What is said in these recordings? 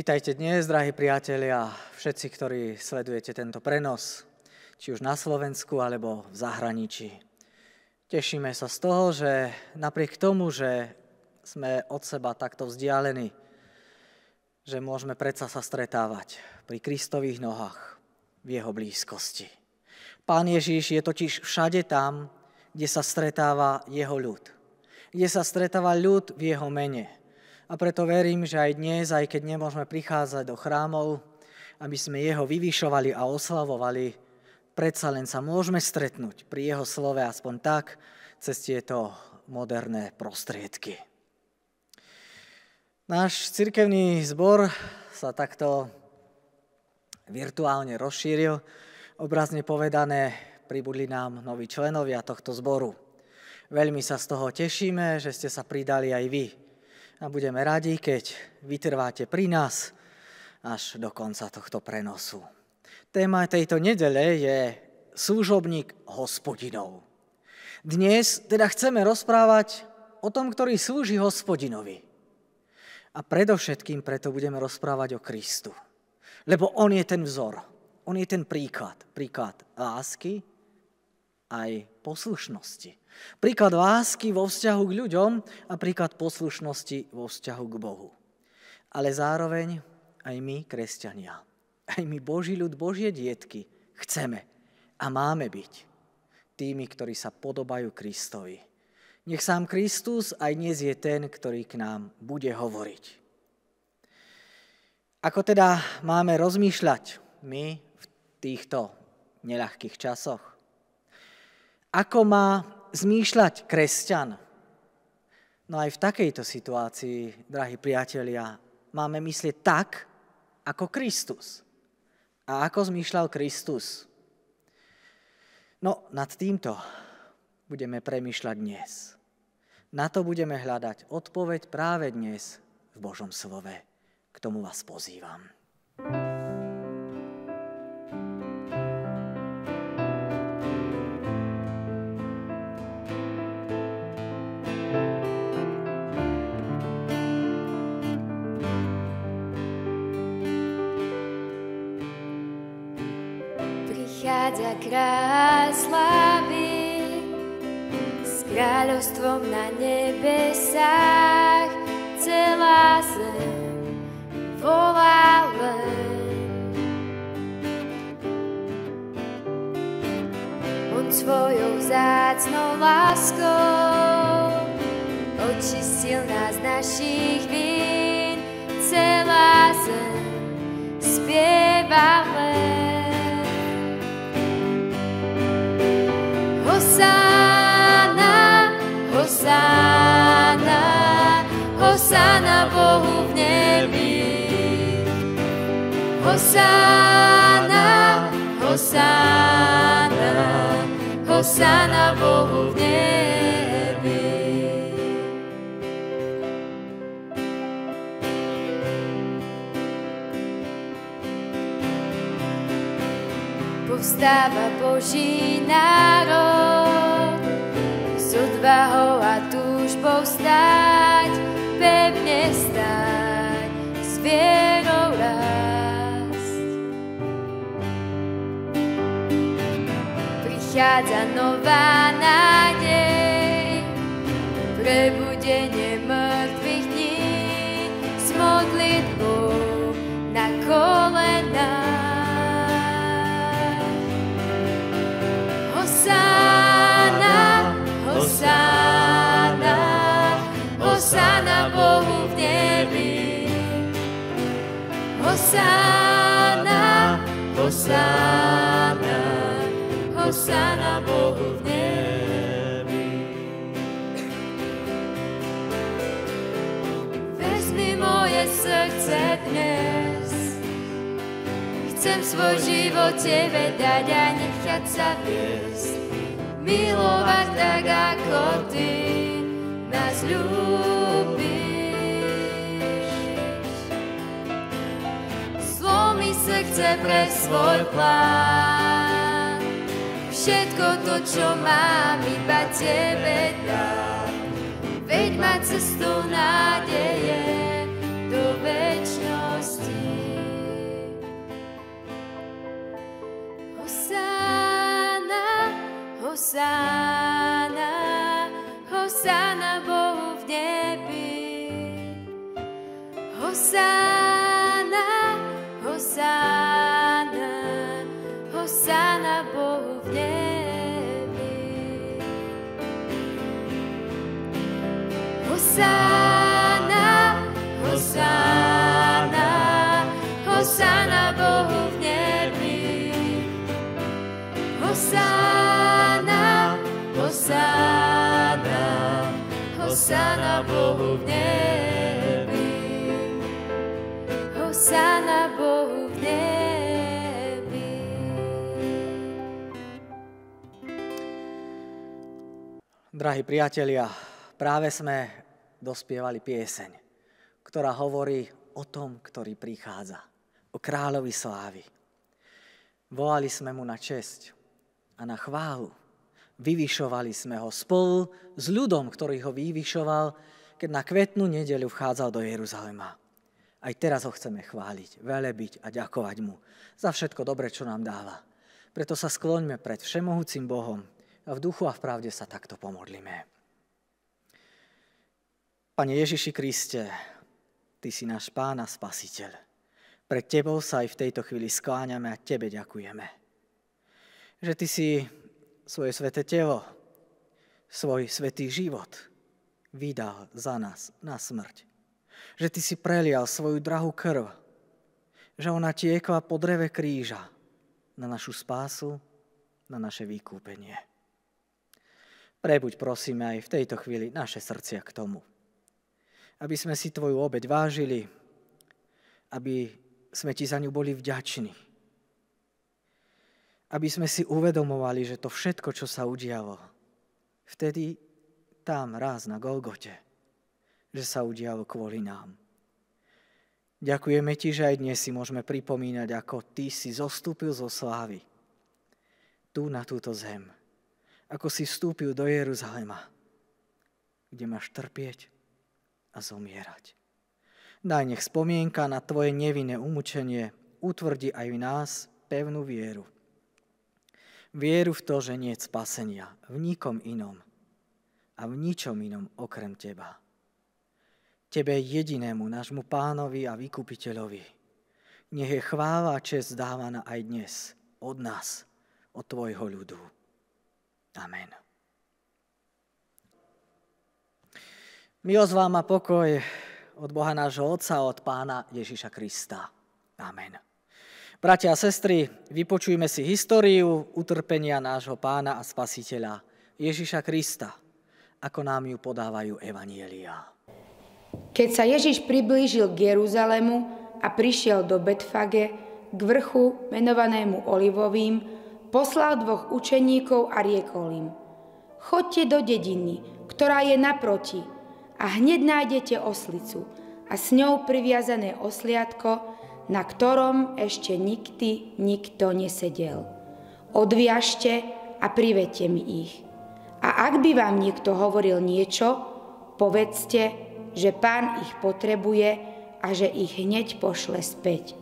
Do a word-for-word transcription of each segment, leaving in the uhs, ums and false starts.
Vítajte dnes, drahí priatelia, všetci, ktorí sledujete tento prenos, či už na Slovensku, alebo v zahraničí. Tešíme sa z toho, že napriek tomu, že sme od seba takto vzdialení, že môžeme predsa sa stretávať pri Kristových nohách v jeho blízkosti. Pán Ježiš je totiž všade tam, kde sa stretáva jeho ľud. Kde sa stretáva ľud v jeho mene. A preto verím, že aj dnes, aj keď nemôžeme prichádzať do chrámov, aby sme jeho vyvyšovali a oslavovali, predsa len sa môžeme stretnúť pri jeho slove aspoň tak, cez tieto moderné prostriedky. Náš cirkevný zbor sa takto virtuálne rozšíril. Obrazne povedané, pribudli nám noví členovia tohto zboru. Veľmi sa z toho tešíme, že ste sa pridali aj vy. A budeme radi, keď vytrváte pri nás až do konca tohto prenosu. Téma tejto nedele je služobník Hospodinov. Dnes teda chceme rozprávať o tom, ktorý slúži Hospodinovi. A predovšetkým preto budeme rozprávať o Kristu. Lebo on je ten vzor, on je ten príklad. Príklad lásky aj poslušnosti. Príklad lásky vo vzťahu k ľuďom a príklad poslušnosti vo vzťahu k Bohu. Ale zároveň aj my, kresťania, aj my, Boží ľud, Božie dietky, chceme a máme byť tými, ktorí sa podobajú Kristovi. Nech sám Kristus aj dnes je ten, ktorý k nám bude hovoriť. Ako teda máme rozmýšľať my v týchto neľahkých časoch? Ako má zmýšľať kresťan? No aj v takejto situácii, drahí priatelia, máme myslieť tak, ako Kristus. A ako zmýšľal Kristus? No, nad týmto budeme premýšľať dnes. Na to budeme hľadať odpoveď práve dnes v Božom slove. K tomu vás pozývam. Prichádza kráľ slávy s kráľovstvom na nebesách, celá zem volá len. On svojou vzácnou láskou očistil nás našich vín, celá zem spieva len. Hosána, hosána, hosána Bohu v nebi. Hosána, hosána, hosána Bohu v nebi. Povstáva Boží národ, s odvahou a túžbou stáť, pevne stáť, s vierou rásť. Prichádza nová nádej, prebudenie mŕtvych dní, s modlitbou na kolenách. Hosána, hosána, hosána Bohu v nebi. Hosána, hosána, hosána Bohu v nebi. Vezmi moje srdce dnes, chcem svoj život Tebe dať a nechať sa viesť, milovať tak, ako Ty nás ľúbiš. Zlomi srdce pre svoj plán, všetko to, čo mám, iba Tebe dám. Veď ma cestou nádeje do večnosti. Hosána, hosána, hosána Bohu v nebi. Hosána, hosána, hosána Bohu v nebi. Hosána, hosána, hosána Bohu v nebi. Hosána, hosána, hosána Bohu v nebi. Hosána Bohu v nebi. Drahí priatelia, práve sme dospievali pieseň, ktorá hovorí o tom, ktorý prichádza, o kráľovi slávy. Volali sme mu na česť a na chválu. Vyvyšovali sme ho spolu s ľudom, ktorý ho vyvyšoval, keď na kvetnú nedeľu vchádzal do Jeruzalema. Aj teraz ho chceme chváliť, velebiť a ďakovať mu za všetko dobre, čo nám dáva. Preto sa skloňme pred všemohúcim Bohom a v duchu a v pravde sa takto pomodlíme. Pane Ježiši Kriste, Ty si náš Pán a Spasiteľ. Pred Tebou sa aj v tejto chvíli skláňame a Tebe ďakujeme. Že Ty si svoje sväté telo, svoj svätý život vydal za nás na smrť. Že Ty si prelial svoju drahú krv, že ona tiekla po dreve kríža na našu spásu, na naše vykúpenie. Prebuď prosíme aj v tejto chvíli naše srdcia k tomu, aby sme si Tvoju obeť vážili, aby sme Ti za ňu boli vďační, aby sme si uvedomovali, že to všetko, čo sa udialo, vtedy tam raz na Golgote, že sa udialo kvôli nám. Ďakujeme Ti, že aj dnes si môžeme pripomínať, ako Ty si zostúpil zo slávy tu na túto zem, ako si vstúpil do Jeruzalema, kde máš trpieť a zomierať. Daj, nech spomienka na Tvoje nevinné umúčenie utvrdí aj v nás pevnú vieru. Vieru v to, že nie je spasenia v nikom inom a v ničom inom okrem Teba. Tebe jedinému, nášmu Pánovi a Vykupiteľovi, nech je chvála a česť dávaná aj dnes od nás, od Tvojho ľudu. Amen. Milosť vám a pokoj od Boha nášho Otca a od Pána Ježiša Krista. Amen. Bratia a sestry, vypočujme si históriu utrpenia nášho Pána a Spasiteľa Ježiša Krista, ako nám ju podávajú evanjelia. Keď sa Ježiš priblížil k Jeruzalému a prišiel do Betfage, k vrchu menovanému Olivovým, poslal dvoch učeníkov a riekol im: Choďte do dediny, ktorá je naproti, a hneď nájdete oslicu a s ňou priviazané osliadko, na ktorom ešte nikdy nikto nesedel. Odviažte a privedte mi ich. A ak by vám niekto hovoril niečo, povedzte, že Pán ich potrebuje a že ich hneď pošle späť.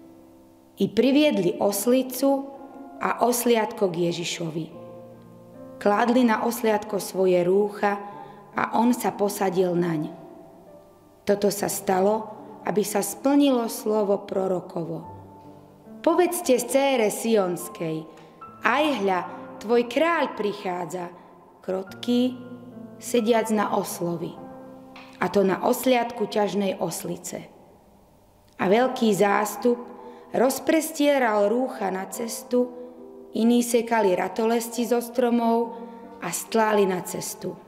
I priviedli oslicu a osliadko k Ježišovi. Kládli na osliadko svoje rúcha a on sa posadil naň. Toto sa stalo, aby sa splnilo slovo prorokovo. Povedzte dcére Sionskej: aj hľa, tvoj kráľ prichádza, krotký, sediac na oslovi, a to na osliadku ťažnej oslice. A veľký zástup rozprestieral rúcha na cestu, iní sekali ratolesti zo stromov a stláli na cestu.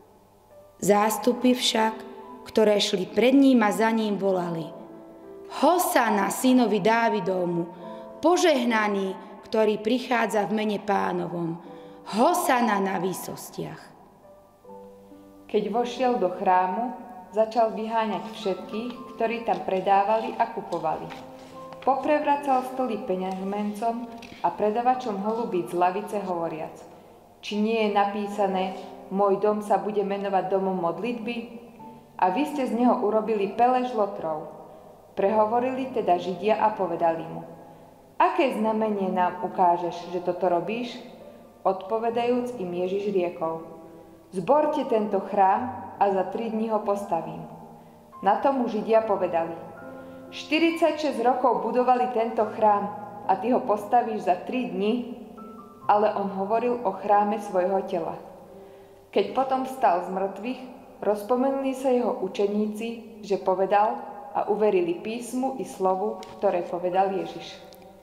Zástupy však, ktoré šli pred ním a za ním, volali: Hosana synovi Dávidovmu, požehnaný, ktorý prichádza v mene Pánovom, hosana na výsostiach. Keď vošiel do chrámu, začal vyháňať všetkých, ktorí tam predávali a kupovali. Poprevracal stoly peňažmencom a predavačom holubíc z lavice hovoriac: Či nie je napísané, môj dom sa bude menovať domom modlitby? A vy ste z neho urobili pelež lotrov. Prehovorili teda Židia a povedali mu: Aké znamenie nám ukážeš, že toto robíš? Odpovedajúc im Ježiš riekol: Zborte tento chrám a za tri dní ho postavím. Na to mu Židia povedali: štyridsaťšesť rokov budovali tento chrám a ty ho postavíš za tri dni? Ale on hovoril o chráme svojho tela. Keď potom vstal z mŕtvych, rozpomenuli sa jeho učeníci, že povedal, a uverili písmu i slovu, ktoré povedal Ježiš.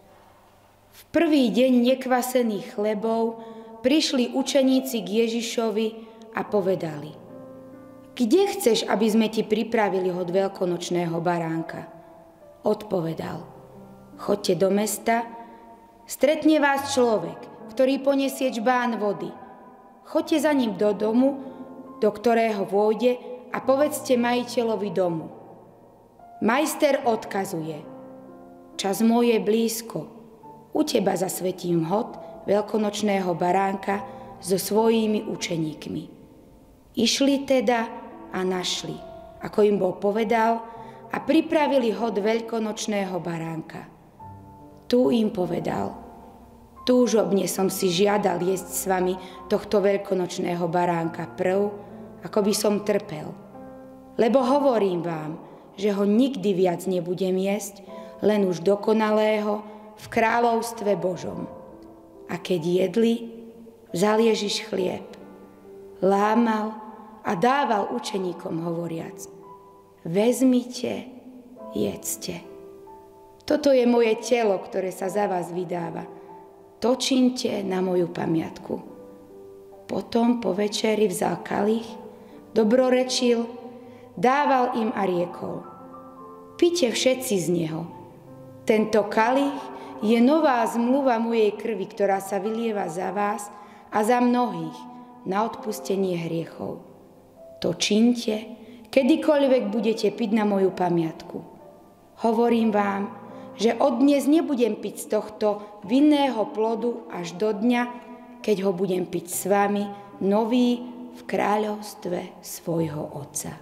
V prvý deň nekvasených chlebov prišli učeníci k Ježišovi a povedali: Kde chceš, aby sme ti pripravili hod veľkonočného baránka? Odpovedal: Choďte do mesta, stretne vás človek, ktorý poniesie čbán vody. Choďte za ním do domu, do ktorého vôjde, a povedzte majiteľovi domu: Majster odkazuje: Čas môj je blízko, u teba zasvetím hod veľkonočného baránka so svojimi učeníkmi. Išli teda a našli, ako im Boh povedal, a pripravili hod veľkonočného baránka. Tu im povedal: Túžobne som si žiadal jesť s vami tohto veľkonočného baránka prv, ako by som trpel. Lebo hovorím vám, že ho nikdy viac nebudem jesť, len už dokonalého v kráľovstve Božom. A keď jedli, vzal Ježiš chlieb, lámal a dával učeníkom hovoriac: Vezmite, jedzte. Toto je moje telo, ktoré sa za vás vydáva. To činte na moju pamiatku. Potom po večeri vzal kalich, dobrorečil, dával im a riekol: Pite všetci z neho. Tento kalich je nová zmluva mojej krvi, ktorá sa vylieva za vás a za mnohých na odpustenie hriechov. To činte, kedykoľvek budete piť na moju pamiatku. Hovorím vám, že od dnes nebudem piť z tohto vinného plodu až do dňa, keď ho budem piť s vami nový v kráľovstve svojho Otca.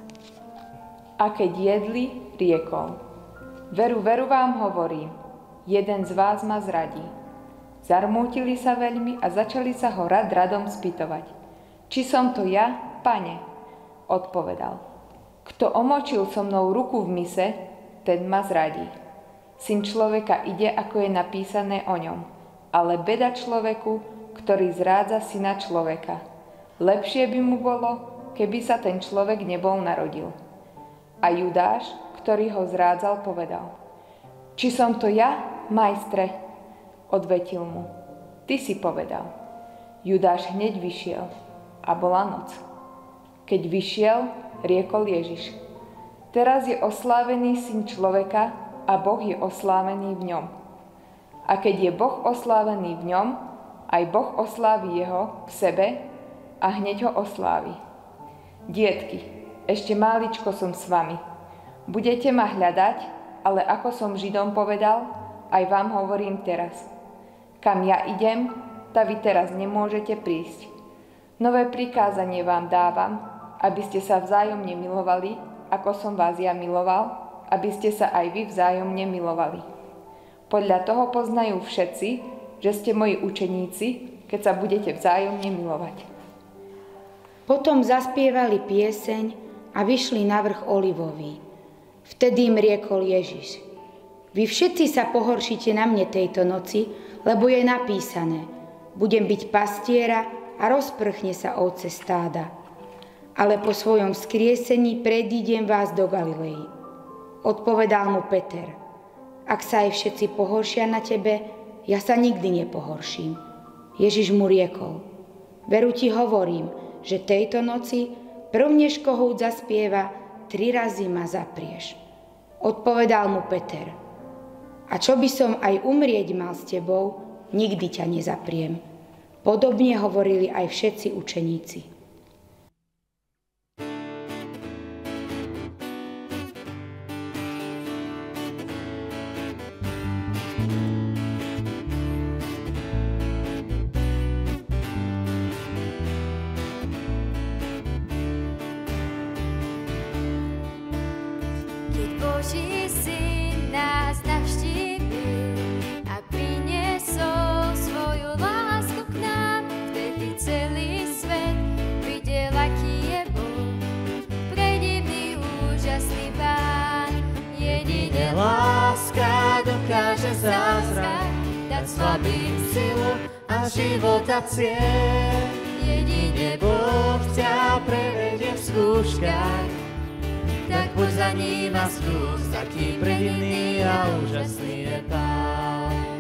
A keď jedli, riekol: Veru, veru vám hovorím, jeden z vás ma zradí. Zarmútili sa veľmi a začali sa ho rad radom spýtovať: Či som to ja, Pane? Odpovedal: Kto omočil so mnou ruku v mise, ten ma zradí. Syn človeka ide, ako je napísané o ňom, ale beda človeku, ktorý zrádza syna človeka. Lepšie by mu bolo, keby sa ten človek nebol narodil. A Judáš, ktorý ho zrádzal, povedal: Či som to ja, majstre? Odvetil mu: Ty si povedal. Judáš hneď vyšiel a bola noc. Keď vyšiel, riekol Ježiš: Teraz je oslávený syn človeka a Boh je oslávený v ňom. A keď je Boh oslávený v ňom, aj Boh oslávi jeho v sebe a hneď ho oslávi. Dietky, ešte máličko som s vami. Budete ma hľadať, ale ako som Židom povedal, aj vám hovorím teraz. Kam ja idem, ta vy teraz nemôžete prísť. Nové prikázanie vám dávam, aby ste sa vzájomne milovali, ako som vás ja miloval, aby ste sa aj vy vzájomne milovali. Podľa toho poznajú všetci, že ste moji učeníci, keď sa budete vzájomne milovať. Potom zaspievali pieseň a vyšli na vrch Olivový. Vtedy im riekol Ježiš: Vy všetci sa pohoršíte na mne tejto noci, lebo je napísané: Budem byť pastiera a rozprchne sa ovce stáda. Ale po svojom vzkriesení predídem vás do Galilei. Odpovedal mu Peter: Ak sa aj všetci pohoršia na tebe, ja sa nikdy nepohorším. Ježiš mu riekol: Veru ti hovorím, že tejto noci, prv než kohút zaspieva, tri razy ma zaprieš. Odpovedal mu Peter: A čo by som aj umrieť mal s tebou, nikdy ťa nezapriem. Podobne hovorili aj všetci učeníci. Boží syn nás navštívil a pri slabým silu a života cieľ. Jedine Boh ťa prevedie v skúškach, tak poď za ním a skús, aký predivný a úžasný je Pán.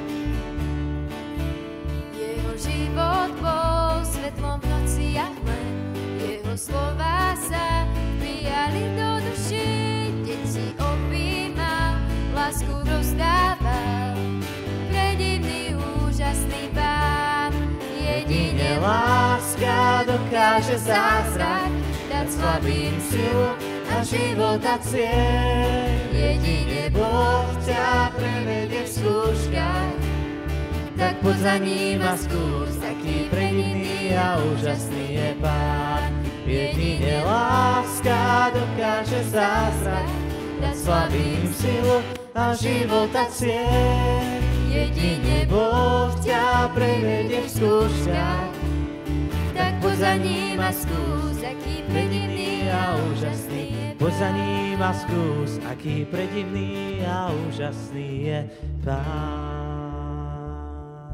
Jeho život bol svetlom v noci a tme, jeho slová sa vbijali do duši, deti objímal, lásku rozdával, predivný, úžasný Pán. Jedine láska dokáže zázrak, dať slabým silu a života cieľ. Jedine Boh ťa prevedie v skúškach, tak poď za ním a skús, taký predivný a úžasný je Pán. Jedine láska dokáže zázrak, dať slabým silu a života cieľ. Jedine Boh ťa prevedie v skúškach, tak poď za ním a skús, aký predivný a úžasný je Pán. Poď za ním a skús, aký predivný a úžasný je Pán.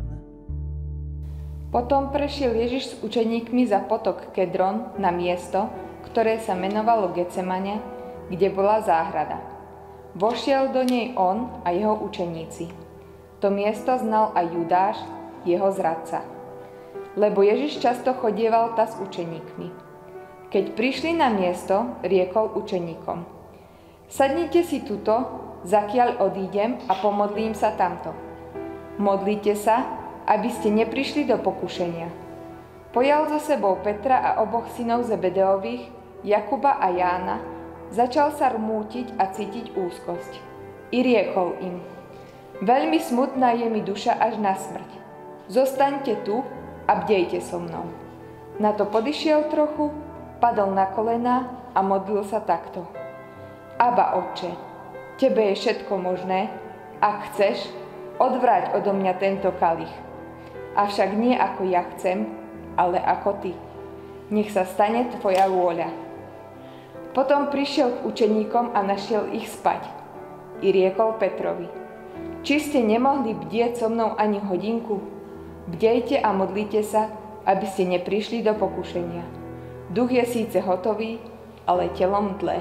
Potom prešiel Ježiš s učeníkmi za potok Kedron na miesto, ktoré sa menovalo Getsemane, kde bola záhrada. Vošiel do nej on a jeho učeníci. To miesto znal aj Judáš, jeho zradca. Lebo Ježiš často chodieval ta s učeníkmi. Keď prišli na miesto, riekol učeníkom: Sadnite si tuto, zakiaľ odídem a pomodlím sa tamto. Modlite sa, aby ste neprišli do pokušenia. Pojal so sebou Petra a oboch synov Zebedeových, Jakuba a Jána, začal sa rmútiť a cítiť úzkosť. I riekol im: Veľmi smutná je mi duša až na smrť. Zostaňte tu a bdejte so mnou. Na to podišiel trochu, padol na kolená a modlil sa takto: Abba, Otče, tebe je všetko možné, ak chceš, odvráť odo mňa tento kalich. Avšak nie ako ja chcem, ale ako ty. Nech sa stane tvoja vôľa. Potom prišiel k učeníkom a našiel ich spať. I riekol Petrovi: Či ste nemohli bdieť so mnou ani hodinku? Bdejte a modlite sa, aby ste neprišli do pokušenia. Duch je síce hotový, ale telom dlé.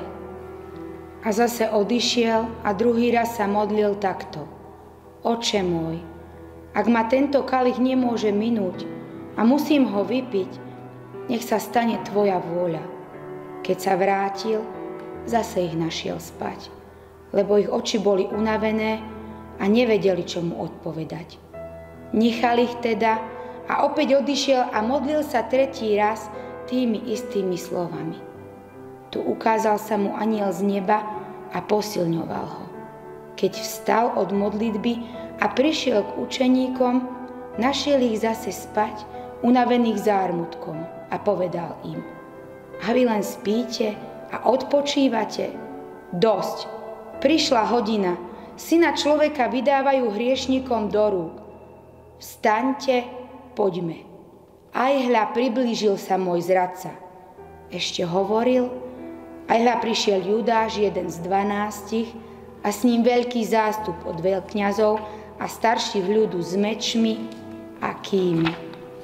A zase odišiel a druhý raz sa modlil takto: Oče môj, ak ma tento kalich nemôže minúť a musím ho vypiť, nech sa stane tvoja vôľa. Keď sa vrátil, zase ich našiel spať, lebo ich oči boli unavené a nevedeli, čo mu odpovedať. Nechal ich teda a opäť odišiel a modlil sa tretí raz tými istými slovami. Tu ukázal sa mu anjel z neba a posilňoval ho. Keď vstal od modlitby a prišiel k učeníkom, našiel ich zase spať, unavených zármutkom, a povedal im: A vy len spíte a odpočívate? Dosť, prišla hodina, Syna človeka vydávajú hriešnikom do rúk. Vstaňte, poďme. Aj hľa, priblížil sa môj zradca. Ešte hovoril, aj hľa prišiel Judáš, jeden z dvanástich, a s ním veľký zástup od veľkňazov a starších ľudu s mečmi a kými.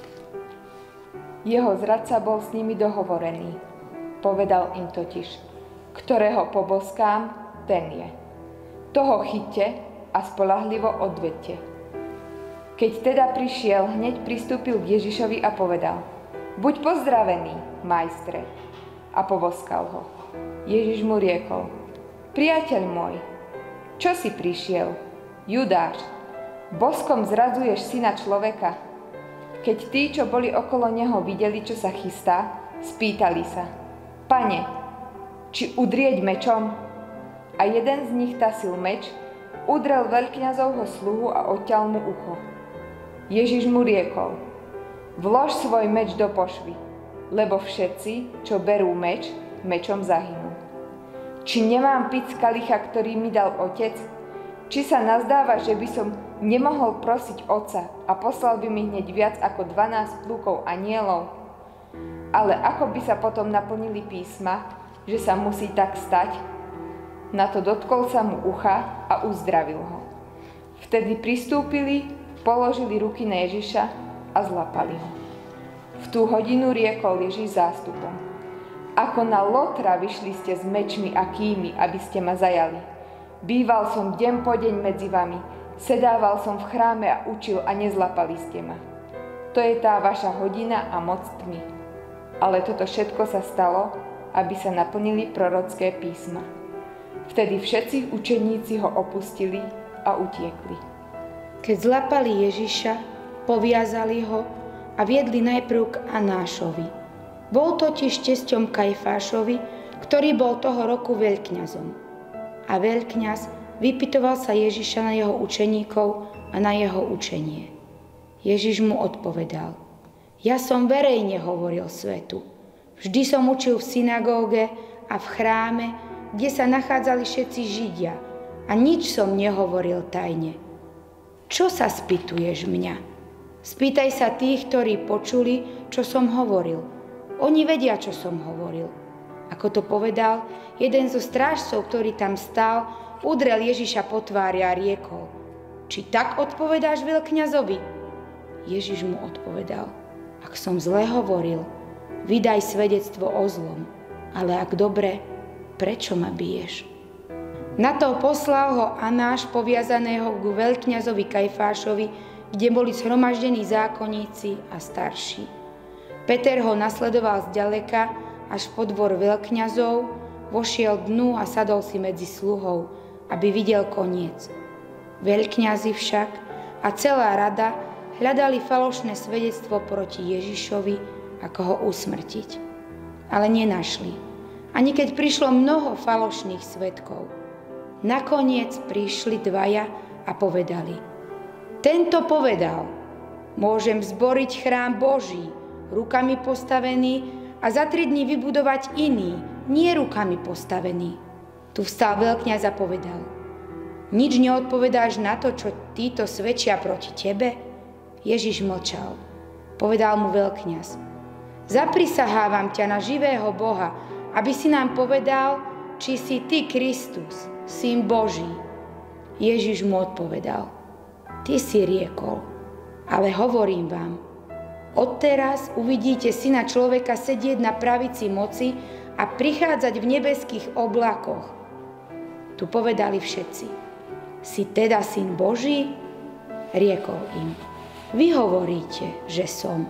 Jeho zradca bol s nimi dohovorený. Povedal im totiž: Ktorého poboskám, ten je. Toho chyťte a spoľahlivo odvedte. Keď teda prišiel, hneď pristúpil k Ježišovi a povedal: Buď pozdravený, majstre. A poboskal ho. Ježiš mu riekol: Priateľ môj, čo si prišiel? Judáš, boskom zradzuješ Syna človeka? Keď tí, čo boli okolo neho, videli, čo sa chystá, spýtali sa: Pane, či udrieť mečom? A jeden z nich tasil meč, udrel veľkňazovho sluhu a odťal mu ucho. Ježiš mu riekol: Vlož svoj meč do pošvy, lebo všetci, čo berú meč, mečom zahynú. Či nemám piť z kalicha, ktorý mi dal Otec? Či sa nazdáva, že by som nemohol prosiť Otca a poslal by mi hneď viac ako dvanásť plúkov anjelov? Ale ako by sa potom naplnili písma, že sa musí tak stať? Na to dotkol sa mu ucha a uzdravil ho. Vtedy pristúpili, položili ruky na Ježiša a zlapali ho. V tú hodinu riekol Ježiš zástupom: Ako na lotra vyšli ste s mečmi a kými, aby ste ma zajali. Býval som deň po deň medzi vami, sedával som v chráme a učil a nezlapali ste ma. To je tá vaša hodina a moc tmy. Ale toto všetko sa stalo, aby sa naplnili prorocké písma. Vtedy všetci učeníci ho opustili a utiekli. Keď zlapali Ježiša, poviazali ho a viedli najprv k Anášovi. Bol totiž tesťom Kajfášovi, ktorý bol toho roku veľkňazom. A veľkňaz vypytoval sa Ježiša na jeho učeníkov a na jeho učenie. Ježiš mu odpovedal: Ja som verejne hovoril svetu. Vždy som učil v synagóge a v chráme, kde sa nachádzali všetci Židia, a nič som nehovoril tajne. Čo sa spýtuješ mňa? Spýtaj sa tých, ktorí počuli, čo som hovoril. Oni vedia, čo som hovoril. Ako to povedal, jeden zo strážcov, ktorý tam stál, udrel Ježiša po tvári a riekol: Či tak odpovedáš veľkňazovi? Ježiš mu odpovedal: Ak som zle hovoril, vydaj svedectvo o zlom, ale ak dobre, prečo ma biješ? Na to poslal ho Anáš poviazaného ku veľkňazovi Kajfášovi, kde boli zhromaždení zákonníci a starší. Peter ho nasledoval zďaleka až po dvor veľkňazov, vošiel dnu a sadol si medzi sluhov, aby videl koniec. Veľkňazi však a celá rada hľadali falošné svedectvo proti Ježišovi, ako ho usmrtiť. Ale nenašli, ani keď prišlo mnoho falošných svedkov. Nakoniec prišli dvaja a povedali: Tento povedal: Môžem zboriť chrám Boží, rukami postavený, a za tri dni vybudovať iný, nie rukami postavený. Tu vstal veľkňaz a povedal: Nič neodpovedáš na to, čo títo svedčia proti tebe? Ježiš mlčal. Povedal mu veľkňaz: Zaprisahávam ťa na živého Boha, aby si nám povedal, či si ty Kristus, Syn Boží. Ježiš mu odpovedal: Ty si riekol, ale hovorím vám, odteraz uvidíte Syna človeka sedieť na pravici moci a prichádzať v nebeských oblakoch. Tu povedali všetci: Si teda Syn Boží? Riekol im: Vy hovoríte, že som.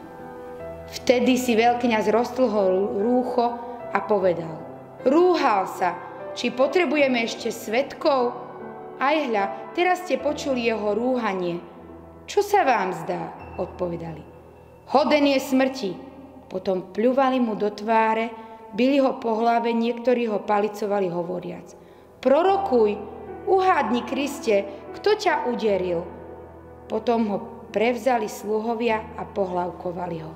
Vtedy si veľkňaz roztlhol rúcho a povedal: Rúhal sa, či potrebujeme ešte svedkov? Aj hľa, teraz ste počuli jeho rúhanie. Čo sa vám zdá? Odpovedali: Hoden je smrti. Potom pľuvali mu do tváre, bili ho po hlave, niektorí ho palicovali hovoriac: Prorokuj, uhádni Kriste, kto ťa uderil? Potom ho prevzali sluhovia a pohlavkovali ho.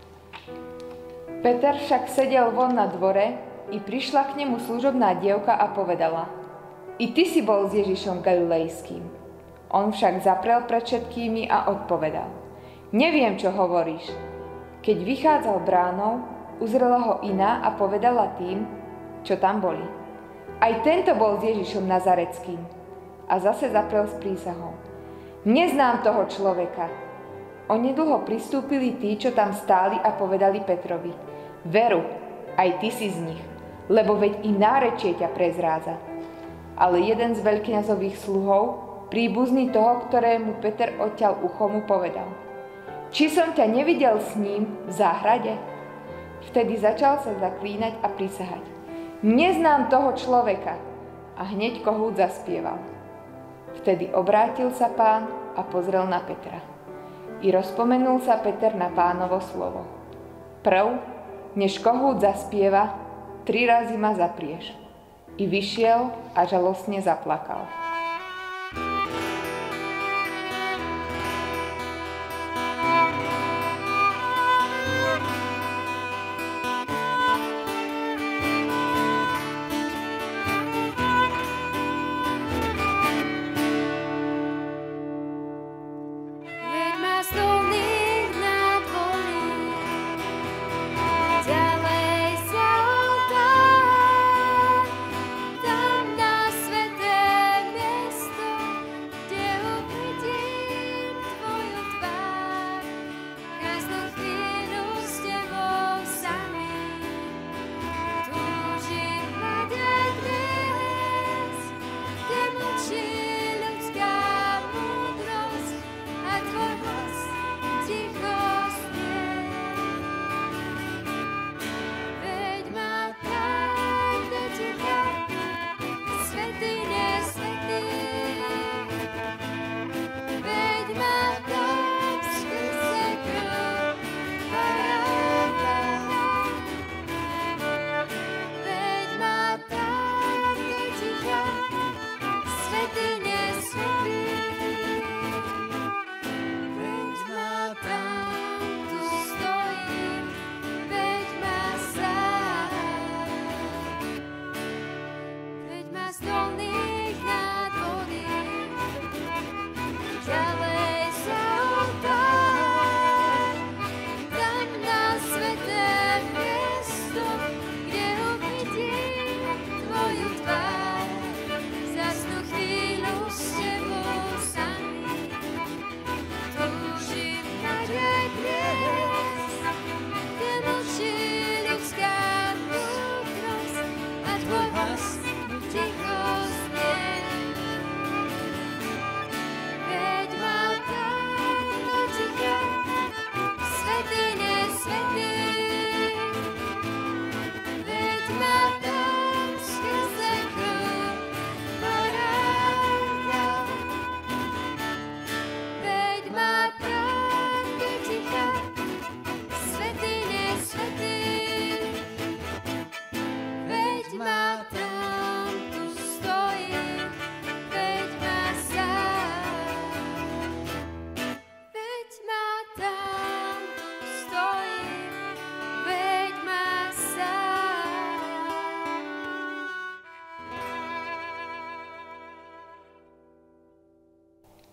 Peter však sedel von na dvore, i prišla k nemu služobná dievka a povedala: I ty si bol s Ježišom Galilejským. On však zaprel pred všetkými a odpovedal: Neviem, čo hovoríš. Keď vychádzal bránou, uzrela ho iná a povedala tým, čo tam boli: Aj tento bol s Ježišom Nazareckým. A zase zaprel s prísahou: Neznám toho človeka. Onedlho pristúpili tí, čo tam stáli, a povedali Petrovi: Veru, aj ty si z nich, lebo veď i nárečie ťa prezrádza. Ale jeden z veľkňazových sluhov, príbuzný toho, ktorému Peter odťal ucho, mu povedal: Či som ťa nevidel s ním v záhrade? Vtedy začal sa zaklínať a prisahať: Neznám toho človeka. A hneď kohút zaspieval. Vtedy obrátil sa Pán a pozrel na Petra. I rozpomenul sa Peter na Pánovo slovo: Prv, než kohút zaspieva, tri razy ma zaprieš. I vyšiel a žalostne zaplakal. Tam na sveté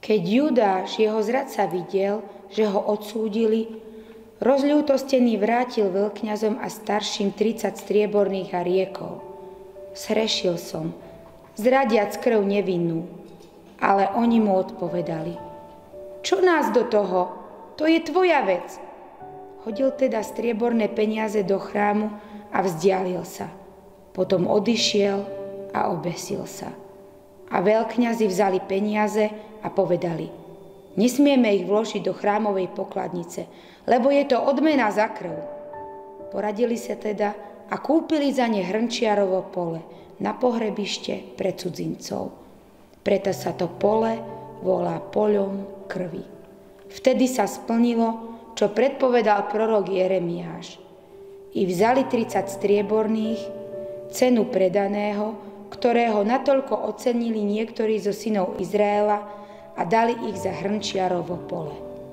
Keď Judáš, jeho zradca, videl, že ho odsúdili, rozľútostený vrátil veľkňazom a starším tridsať strieborných a riekol: Zhrešil som, zradiac krv nevinnú. Ale oni mu odpovedali: Čo nás do toho? To je tvoja vec. Hodil teda strieborné peniaze do chrámu a vzdialil sa. Potom odišiel a obesil sa. A veľkňazi vzali peniaze a povedali: Nesmieme ich vložiť do chrámovej pokladnice, lebo je to odmena za krv. Poradili sa teda a kúpili za ne hrnčiarovo pole na pohrebište pre cudzincov. Preto sa to pole volá poľom krvi. Vtedy sa splnilo, čo predpovedal prorok Jeremiáš. I vzali tridsať strieborných, cenu predaného, ktorého natoľko ocenili niektorí zo synov Izraela a dali ich za hrnčiarovo pole.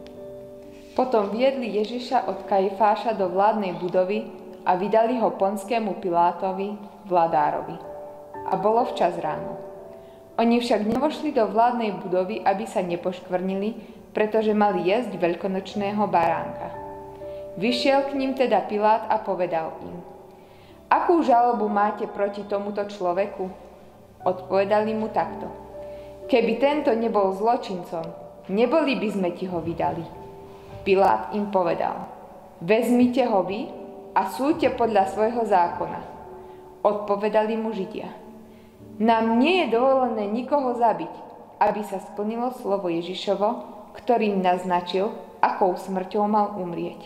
Potom viedli Ježiša od Kajfáša do vládnej budovy a vydali ho Ponskému Pilátovi, vladárovi. A bolo včas ráno. Oni však nevošli do vládnej budovy, aby sa nepoškvrnili, pretože mali jesť veľkonočného baránka. Vyšiel k ním teda Pilát a povedal im: Akú žalobu máte proti tomuto človeku? Odpovedali mu takto: Keby tento nebol zločincom, neboli by sme ti ho vydali. Pilát im povedal: Vezmite ho vy a súďte podľa svojho zákona. Odpovedali mu Židia: Nám nie je dovolené nikoho zabiť, aby sa splnilo slovo Ježišovo, ktorým naznačil, akou smrťou mal umrieť.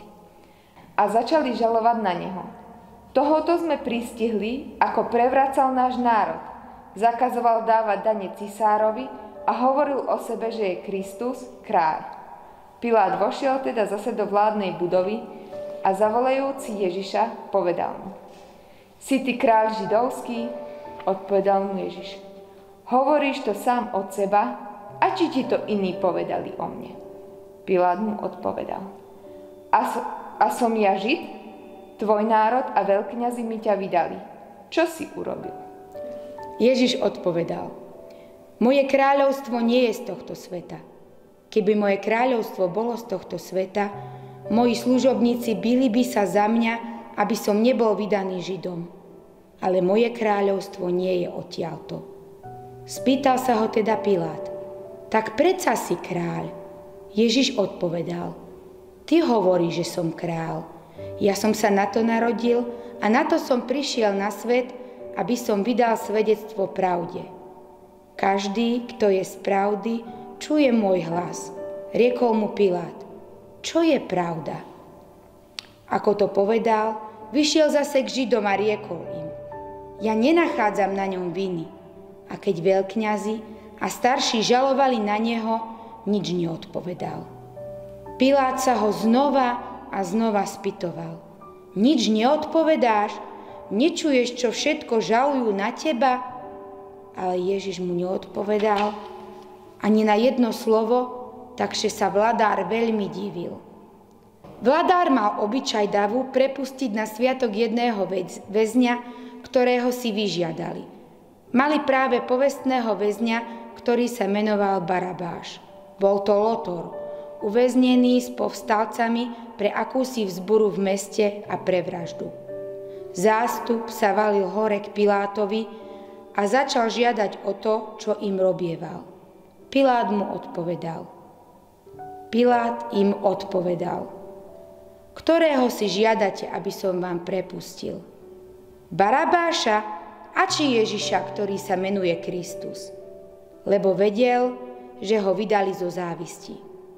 A začali žalovať na neho: Tohoto sme pristihli, ako prevracal náš národ. Zakazoval dávať dane cisárovi a hovoril o sebe, že je Kristus, kráľ. Pilát vošiel teda zase do vládnej budovy a zavolajúci Ježiša povedal mu: Si ty kráľ židovský? Odpovedal mu Ježiš: Hovoríš to sám od seba, a či ti to iní povedali o mne? Pilát mu odpovedal: A, so, a som ja Žid? Tvoj národ a veľkňazi mi ťa vydali. Čo si urobil? Ježiš odpovedal: Moje kráľovstvo nie je z tohto sveta. Keby moje kráľovstvo bolo z tohto sveta, moji služobníci bili by sa za mňa, aby som nebol vydaný Židom. Ale moje kráľovstvo nie je odtiaľto. Spýtal sa ho teda Pilát: Tak predsa si kráľ? Ježiš odpovedal: Ty hovoríš, že som kráľ. Ja som sa na to narodil a na to som prišiel na svet, aby som vydal svedectvo pravde. Každý, kto je z pravdy, čuje môj hlas. Riekol mu Pilát: Čo je pravda? Ako to povedal, vyšiel zase k Židom a riekol im: Ja nenachádzam na ňom viny. A keď veľkňazi a starší žalovali na neho, nič neodpovedal. Pilát sa ho znova a znova spytoval: Nič neodpovedáš? Nečuješ, čo všetko žalujú na teba? Ale Ježiš mu neodpovedal ani na jedno slovo, takže sa vladár veľmi divil. Vladár mal obyčaj davu prepustiť na sviatok jedného väzňa, ktorého si vyžiadali. Mali práve povestného väzňa, ktorý sa menoval Barabáš. Bol to lotor, uväznený s povstalcami pre akúsi vzburu v meste a pre vraždu. Zástup sa valil hore k Pilátovi a začal žiadať o to, čo im robieval. Pilát mu odpovedal. Pilát im odpovedal: Ktorého si žiadate, aby som vám prepustil? Barabáša a či Ježiša, ktorý sa menuje Kristus? Lebo vedel, že ho vydali zo závisti.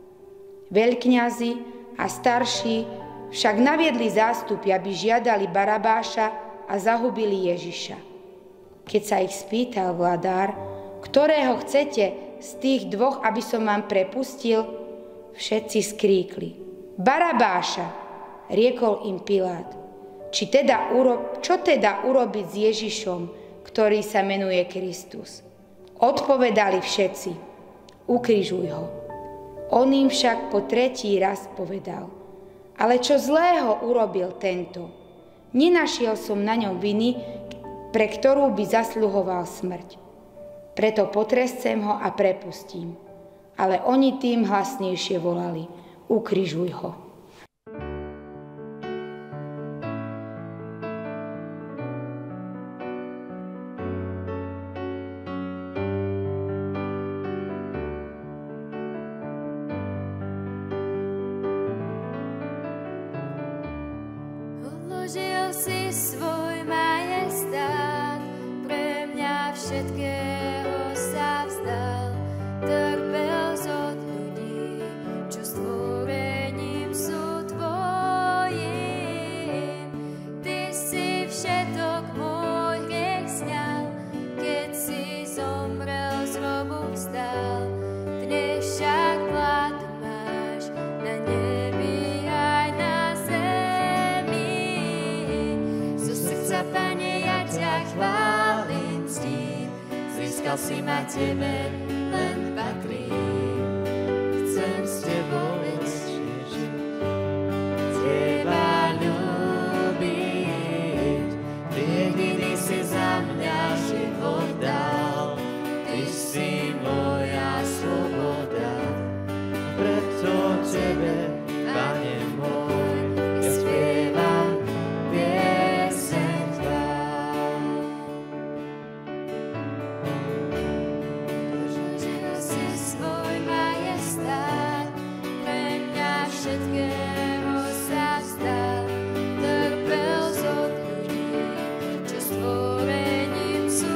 Veľkňazi a starší však naviedli zástupy, aby žiadali Barabáša a zahubili Ježiša. Keď sa ich spýtal vladár: Ktorého chcete z tých dvoch, aby som vám prepustil? Všetci skríkli: Barabáša! Riekol im Pilát: Či teda urob, čo teda urobiť s Ježišom, ktorý sa menuje Kristus? Odpovedali všetci: Ukrižuj ho. On im však po tretí raz povedal: Ale čo zlého urobil tento? Nenašiel som na ňom viny, pre ktorú by zasluhoval smrť. Preto potrescem ho a prepustím. Ale oni tým hlasnejšie volali: Ukrižuj ho. Odložil si svoj majestát, pre mňa všetkého sa vzdal. Trpel od ľudí, čo stvorením sú tvojim. Ty si všetok môj hriech sňal, keď si zomrel, z hrobu vstal. Dnes však vládu máš na nebi aj na zemi. Zo srdca, Pane, ja ťa chválim, ctím, získal si ma, tebe len patrí. Chcem s tebou večne žiť, teba ľúbiť. Ty jediný si za mňa život dal, ty si moja sloboda. Preto tebe, Pane môj, ja spievam pieseň tvár. Odložil si svoj majestát, pre mňa všetkého sa vzdal. Trpel od ľudí, čo stvorením sú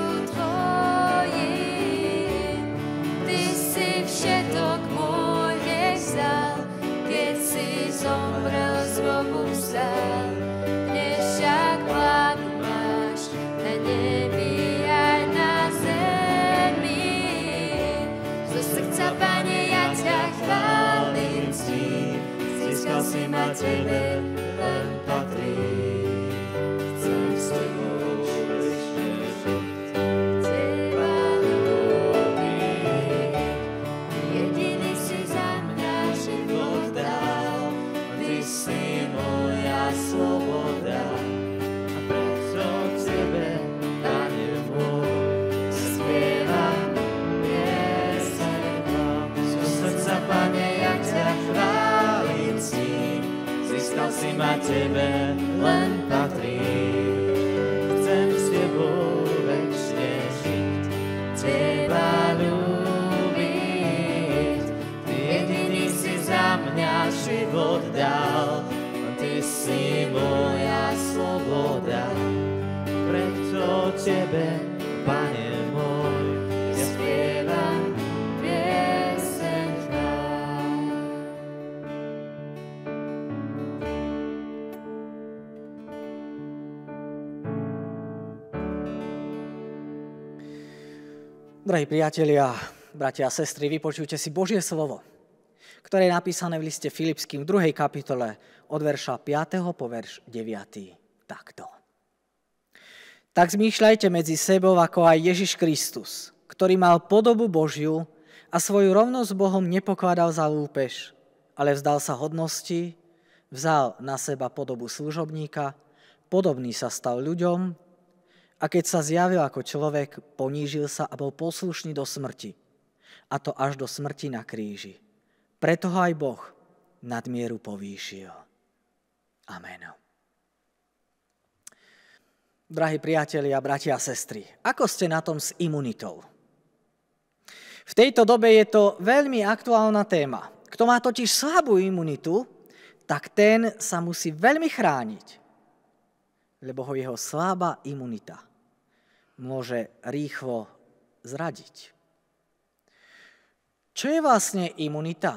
tvojim. Ty si všetok môj hriech vzal, keď si zomrel, z hrobu vstal. Dnes však vládu máš na nebi aj na zemi. Zo srdca, Pane, ja ťa chválim, ctím, získal si ma, tebe len patrí. Chcem s tebou večne žiť, teba ľúbiť. Jediný si za mňa život dal, ty si moja sloboda. A preto tebe, Pane môj, spievam pieseň tvár. Zo srdca, Pane, ja ťa chválim, ctím, získal si ma, tebe len patrí. Chcem s tebou večne žiť, teba ľúbiť. Ty jediný si za mňa život dal, ty si moja sloboda. Preto tebe, Pane môj, ja spievam pieseň tvár. Drahí priatelia, bratia a sestry, vypočujte si Božie slovo, ktoré je napísané v liste Filipským v druhej kapitole od verša piateho po verš deviaty takto. Tak zmýšľajte medzi sebou, ako aj Ježiš Kristus, ktorý mal podobu Božiu a svoju rovnosť s Bohom nepokladal za lúpež, ale vzdal sa hodnosti, vzal na seba podobu služobníka, podobný sa stal ľuďom a keď sa zjavil ako človek, ponížil sa a bol poslušný do smrti, a to až do smrti na kríži. Preto ho aj Boh nadmieru povýšil. Amen. Drahí priatelia, bratia a sestry, ako ste na tom s imunitou? V tejto dobe je to veľmi aktuálna téma. Kto má totiž slabú imunitu, tak ten sa musí veľmi chrániť, lebo ho jeho slabá imunita môže rýchlo zradiť. Čo je vlastne imunita?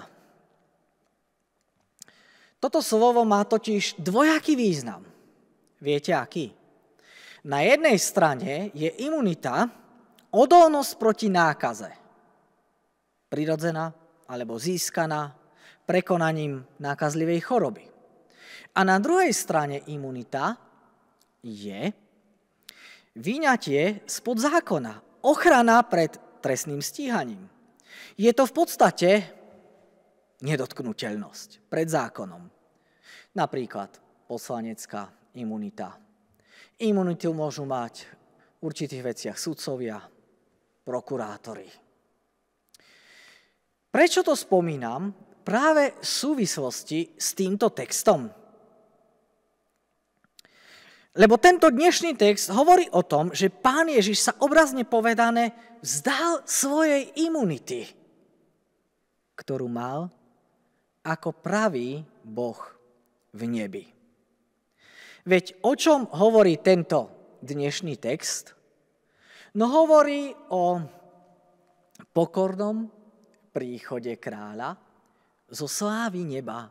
Toto slovo má totiž dvojaký význam. Viete aký? Na jednej strane je imunita odolnosť proti nákaze. Prirodzená alebo získaná prekonaním nákazlivej choroby. A na druhej strane imunita je vyňatie spod zákona, ochrana pred trestným stíhaním. Je to v podstate nedotknuteľnosť pred zákonom. Napríklad poslanecká imunita. Imunitu môžu mať v určitých veciach sudcovia, prokurátori. Prečo to spomínam? Práve v súvislosti s týmto textom. Lebo tento dnešný text hovorí o tom, že Pán Ježiš sa obrazne povedané vzdal svojej imunity, ktorú mal ako pravý Boh v nebi. Veď o čom hovorí tento dnešný text? No hovorí o pokornom príchode kráľa zo slávy neba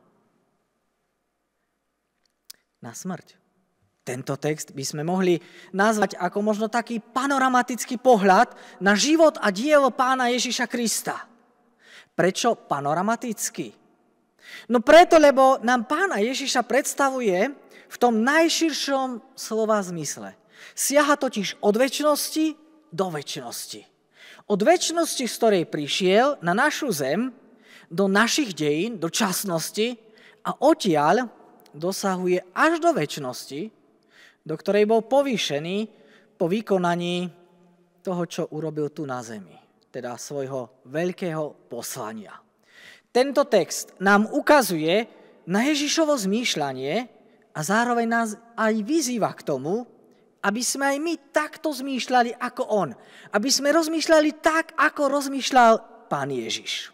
na smrť. Tento text by sme mohli nazvať ako možno taký panoramatický pohľad na život a dielo Pána Ježiša Krista. Prečo panoramatický? No preto, lebo nám Pána Ježiša predstavuje v tom najširšom slova zmysle. Siaha totiž od večnosti do večnosti. Od večnosti, z ktorej prišiel na našu zem, do našich dejín, do časnosti a odtiaľ dosahuje až do večnosti, do ktorej bol povýšený po vykonaní toho, čo urobil tu na zemi, teda svojho veľkého poslania. Tento text nám ukazuje na Ježišovo zmýšľanie a zároveň nás aj vyzýva k tomu, aby sme aj my takto zmýšľali ako on. Aby sme rozmýšľali tak, ako rozmýšľal Pán Ježiš.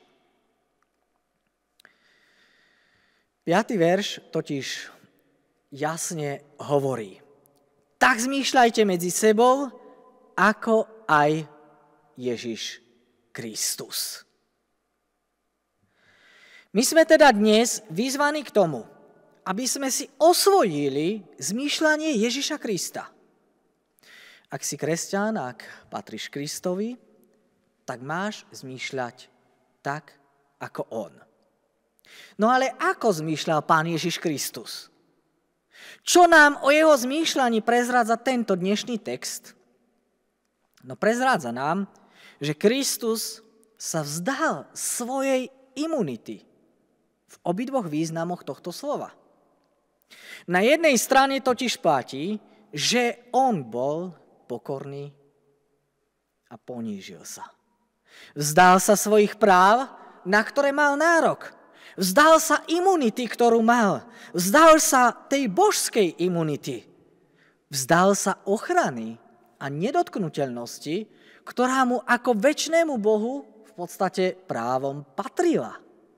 Piatý verš totiž jasne hovorí. Tak zmýšľajte medzi sebou, ako aj Ježiš Kristus. My sme teda dnes vyzvaní k tomu, aby sme si osvojili zmýšľanie Ježiša Krista. Ak si kresťan, ak patríš Kristovi, tak máš zmýšľať tak, ako on. No ale ako zmýšľal Pán Ježiš Kristus? Čo nám o jeho zmýšľaní prezrádza tento dnešný text? No prezrádza nám, že Kristus sa vzdal svojej imunity v obidvoch významoch tohto slova. Na jednej strane totiž platí, že on bol pokorný a ponížil sa. Vzdal sa svojich práv, na ktoré mal nárok. Vzdal sa imunity, ktorú mal. Vzdal sa tej božskej imunity. Vzdal sa ochrany a nedotknuteľnosti, ktorá mu ako večnému Bohu v podstate právom patrila.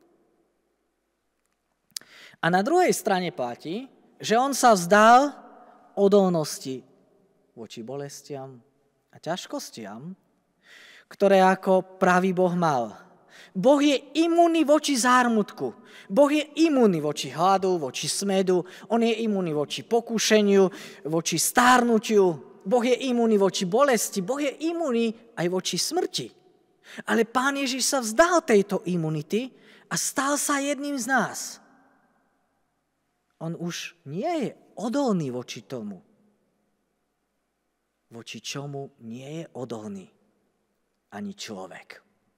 A na druhej strane platí, že on sa vzdal odolnosti voči bolestiam a ťažkostiam, ktoré ako pravý Boh mal. Boh je imúnny voči zármutku. Boh je imúnny voči hladu, voči smedu. On je imúnny voči pokúšeniu, voči stárnutiu. Boh je imúnny voči bolesti. Boh je imúnny aj voči smrti. Ale Pán Ježiš sa vzdal tejto imunity a stal sa jedným z nás. On už nie je odolný voči tomu, voči čomu nie je odolný ani človek.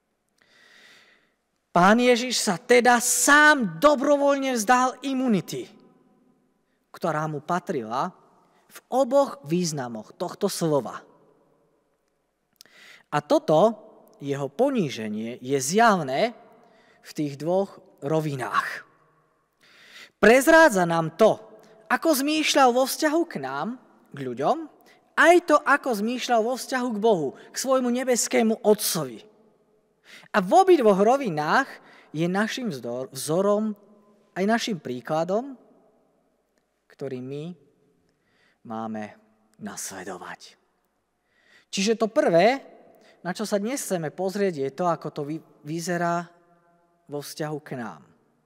Pán Ježiš sa teda sám dobrovoľne vzdal imunity, ktorá mu patrila v oboch významoch tohto slova. A toto jeho poníženie je zjavné v tých dvoch rovinách. Prezrádza nám to, ako zmýšľal vo vzťahu k nám, k ľuďom, aj to, ako zmýšľal vo vzťahu k Bohu, k svojmu nebeskému Otcovi. A v obidvoch rovinách je našim vzdor, vzorom aj našim príkladom, ktorý my máme nasledovať. Čiže to prvé, na čo sa dnes chceme pozrieť, je to, ako to vyzerá vo vzťahu k nám.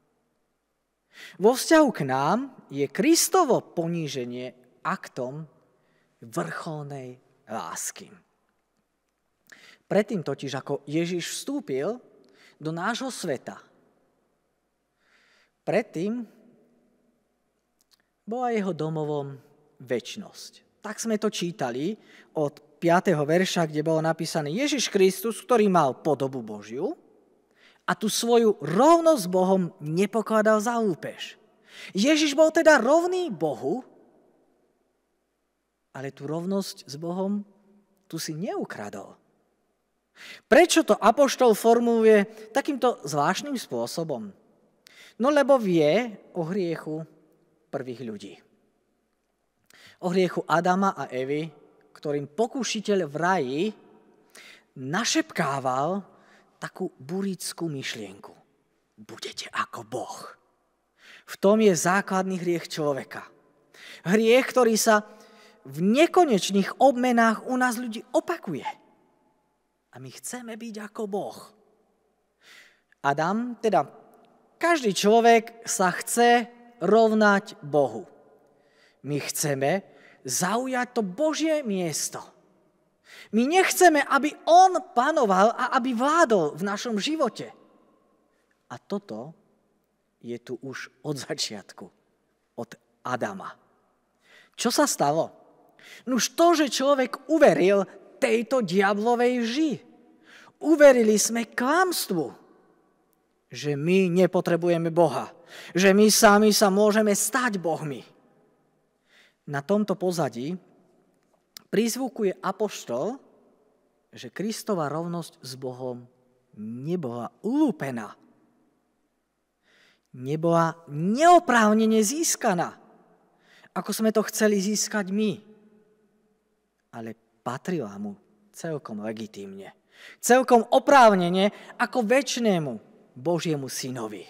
Vo vzťahu k nám je Kristovo poníženie aktom vrcholnej lásky. Predtým totiž, ako Ježiš vstúpil do nášho sveta, predtým bola jeho domovom večnosť. Tak sme to čítali od piateho verša, kde bolo napísané Ježiš Kristus, ktorý mal podobu Božiu a tú svoju rovnosť s Bohom nepokladal za lúpež. Ježiš bol teda rovný Bohu, ale tú rovnosť s Bohom tu si neukradol. Prečo to apoštol formuluje takýmto zvláštnym spôsobom? No lebo vie o hriechu prvých ľudí. O hriechu Adama a Evy, ktorým pokúšiteľ v raji našepkával takú burickú myšlienku. Budete ako Boh. V tom je základný hriech človeka. Hriech, ktorý sa v nekonečných obmenách u nás ľudí opakuje. A my chceme byť ako Boh. Adam, teda každý človek sa chce rovnať Bohu. My chceme zaujať to Božie miesto. My nechceme, aby on panoval a aby vládol v našom živote. A toto je tu už od začiatku, od Adama. Čo sa stalo? Nuž to, že človek uveril tejto diablovej lži. Uverili sme klamstvu, že my nepotrebujeme Boha, že my sami sa môžeme stať Bohmi. Na tomto pozadí prizvukuje apoštol, že Kristova rovnosť s Bohom nebola ulúpená. Nebola neoprávnene získaná, ako sme to chceli získať my. Ale patrila mu celkom legitímne, celkom oprávnene ako večnému Božiemu synovi.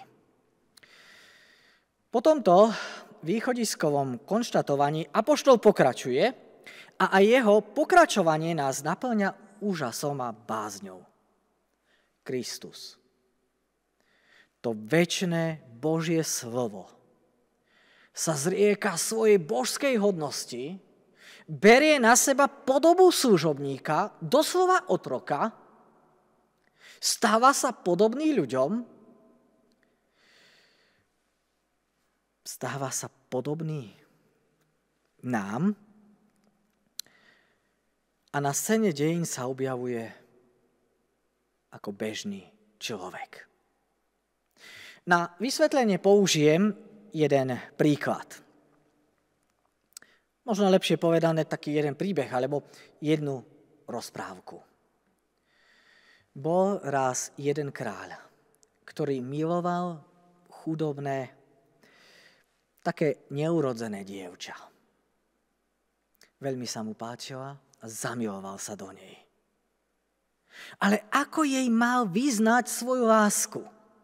Po tomto východiskovom konštatovaní apoštol pokračuje a aj jeho pokračovanie nás naplňa úžasom a bázňou. Kristus. To večné Božie slovo sa zrieka svojej božskej hodnosti, berie na seba podobu služobníka, doslova otroka, stáva sa podobný ľuďom, stáva sa podobný nám a na scéne dejín sa objavuje ako bežný človek. Na vysvetlenie použijem jeden príklad. Možno lepšie povedané taký jeden príbeh alebo jednu rozprávku. Bol raz jeden kráľ, ktorý miloval chudobné, také neurodzené dievča. Veľmi sa mu páčila a zamiloval sa do nej. Ale ako jej mal vyznať svoju lásku?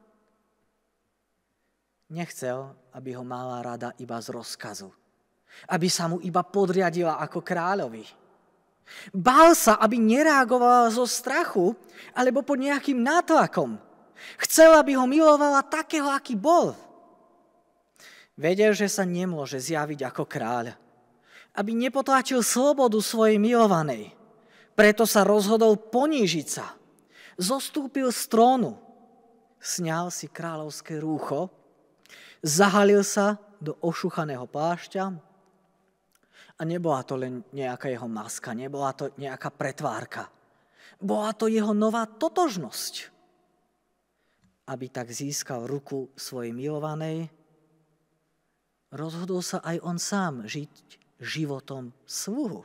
Nechcel, aby ho mala rada iba z rozkazu. Aby sa mu iba podriadila ako kráľovi. Bál sa, aby nereagovala zo strachu alebo pod nejakým nátlakom. Chcel, aby ho milovala takého, aký bol. Vedel, že sa nemôže zjaviť ako kráľ, aby nepotlačil slobodu svojej milovanej. Preto sa rozhodol ponížiť sa. Zostúpil z trónu. Sňal si kráľovské rúcho, zahalil sa do ošuchaného plášťa a nebola to len nejaká jeho maska, nebola to nejaká pretvárka. Bola to jeho nová totožnosť. Aby tak získal ruku svojej milovanej, rozhodol sa aj on sám žiť životom sluhu.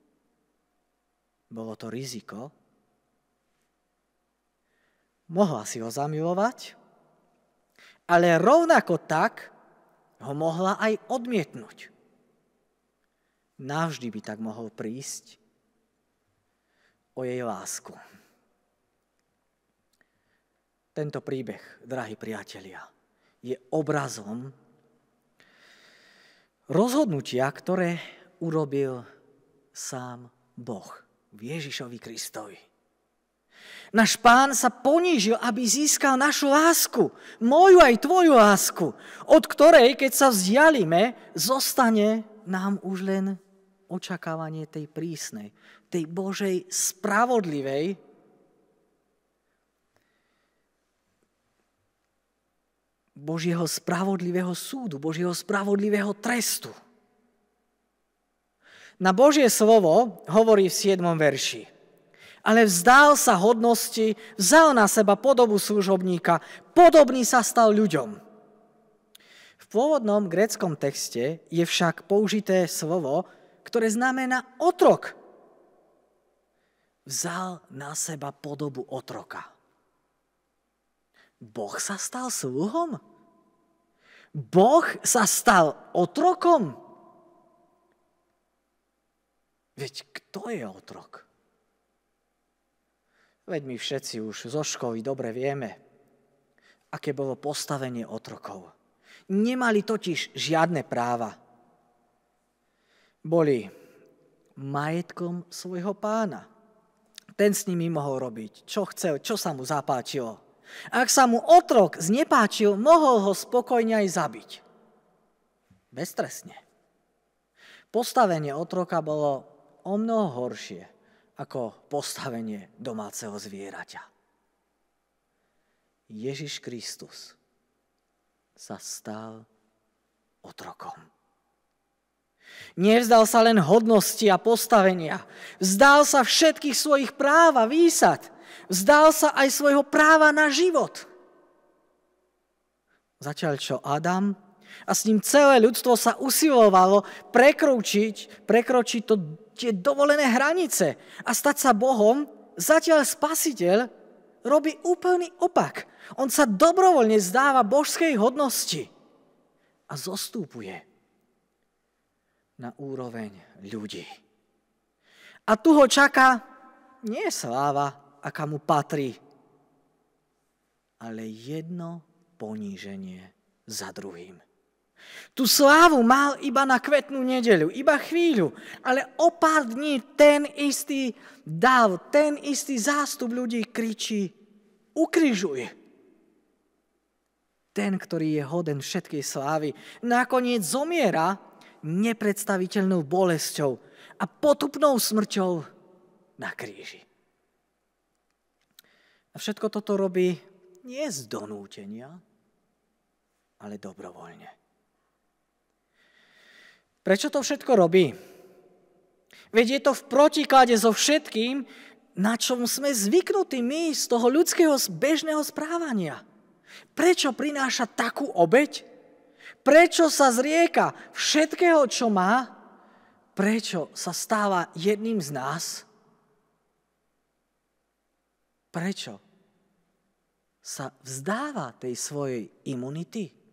Bolo to riziko. Mohla si ho zamilovať, ale rovnako tak ho mohla aj odmietnúť. Navždy by tak mohol prísť o jej lásku. Tento príbeh, drahí priatelia, je obrazom rozhodnutia, ktoré urobil sám Boh v Ježišovi Kristovi. Náš Pán sa ponížil, aby získal našu lásku, moju aj tvoju lásku, od ktorej, keď sa vzdialíme, zostane nám už len očakávanie tej prísnej, tej Božej spravodlivej, Božieho spravodlivého súdu, Božieho spravodlivého trestu. Na Božie slovo hovorí v siedmom verši. Ale vzdal sa hodnosti, vzal na seba podobu služobníka, podobný sa stal ľuďom. V pôvodnom gréckom texte je však použité slovo, ktoré znamená otrok. vzal na seba podobu otroka. Boh sa stal sluhom? Boh sa stal otrokom? Veď kto je otrok? Veď my všetci už zo školy dobre vieme, aké bolo postavenie otrokov. Nemali totiž žiadne práva. Boli majetkom svojho pána. Ten s nimi mohol robiť, čo chcel, čo sa mu zapáčilo. Ak sa mu otrok znepáčil, mohol ho spokojne aj zabiť. Beztrestne. Postavenie otroka bolo o mnoho horšie ako postavenie domáceho zvieraťa. Ježiš Kristus sa stal otrokom. Nevzdal sa len hodnosti a postavenia. Vzdal sa všetkých svojich práv a výsad. Vzdal sa aj svojho práva na život. Zatiaľ čo Adam a s ním celé ľudstvo sa usilovalo prekročiť, prekročiť to, tie dovolené hranice a stať sa Bohom, zatiaľ Spasiteľ robí úplný opak. On sa dobrovoľne zdáva božskej hodnosti a zostupuje na úroveň ľudí. A tu ho čaká nie sláva, aká mu patrí, ale jedno poníženie za druhým. Tú slávu mal iba na kvetnú nedeľu, iba chvíľu, ale o pár dní ten istý dav, ten istý zástup ľudí kričí: ukrižuj. Ten, ktorý je hoden všetkej slávy, nakoniec zomiera nepredstaviteľnou bolesťou a potupnou smrťou na kríži. A všetko toto robí nie z donútenia, ale dobrovoľne. Prečo to všetko robí? Veď je to v protiklade so všetkým, na čom sme zvyknutí my z toho ľudského bežného správania. Prečo prináša takú obeť? Prečo sa zrieka všetkého, čo má? Prečo sa stáva jedným z nás? Prečo sa vzdáva tej svojej imunity?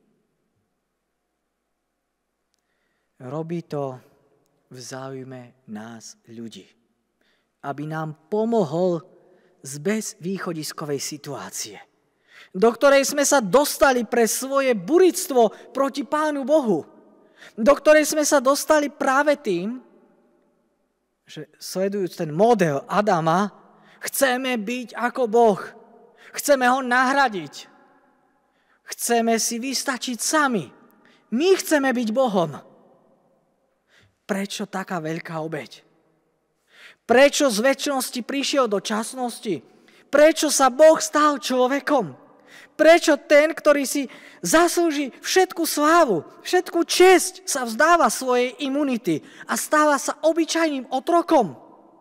Robí to v záujme nás ľudí, aby nám pomohol z bezvýchodiskovej situácie, do ktorej sme sa dostali pre svoje burictvo proti Pánu Bohu, do ktorej sme sa dostali práve tým, že sledujúc ten model Adama, chceme byť ako Boh, chceme ho nahradiť, chceme si vystačiť sami, my chceme byť Bohom. Prečo taká veľká obeť? Prečo z večnosti prišiel do časnosti? Prečo sa Boh stal človekom? Prečo ten, ktorý si zaslúži všetku slávu, všetku česť, sa vzdáva svojej imunity a stáva sa obyčajným otrokom?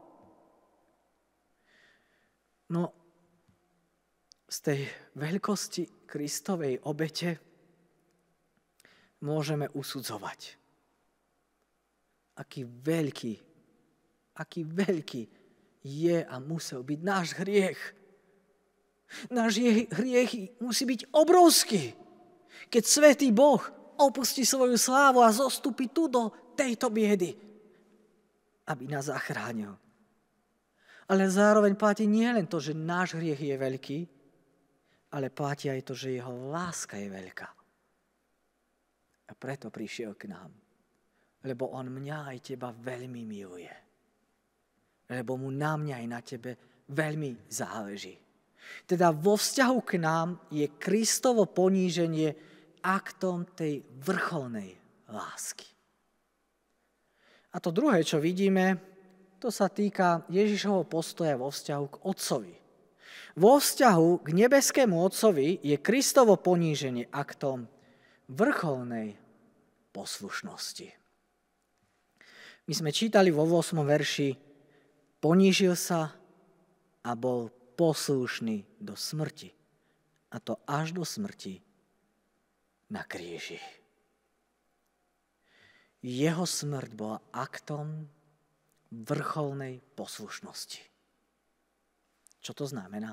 No, z tej veľkosti Kristovej obete môžeme usudzovať, aký veľký, aký veľký je a musel byť náš hriech. Náš hriech musí byť obrovský, keď svätý Boh opustí svoju slávu a zostupí tu do tejto biedy, aby nás zachránil. Ale zároveň platí nie len to, že náš hriech je veľký, ale platí aj to, že jeho láska je veľká. A preto prišiel k nám. Lebo on mňa aj teba veľmi miluje. Lebo mu na mňa aj na tebe veľmi záleží. Teda vo vzťahu k nám je Kristovo poníženie aktom tej vrcholnej lásky. A to druhé, čo vidíme, to sa týka Ježišovho postoja vo vzťahu k Otcovi. Vo vzťahu k nebeskému Otcovi je Kristovo poníženie aktom vrcholnej poslušnosti. My sme čítali vo ôsmom verši: ponížil sa a bol poslušný do smrti. A to až do smrti na kríži. Jeho smrť bola aktom vrcholnej poslušnosti. Čo to znamená?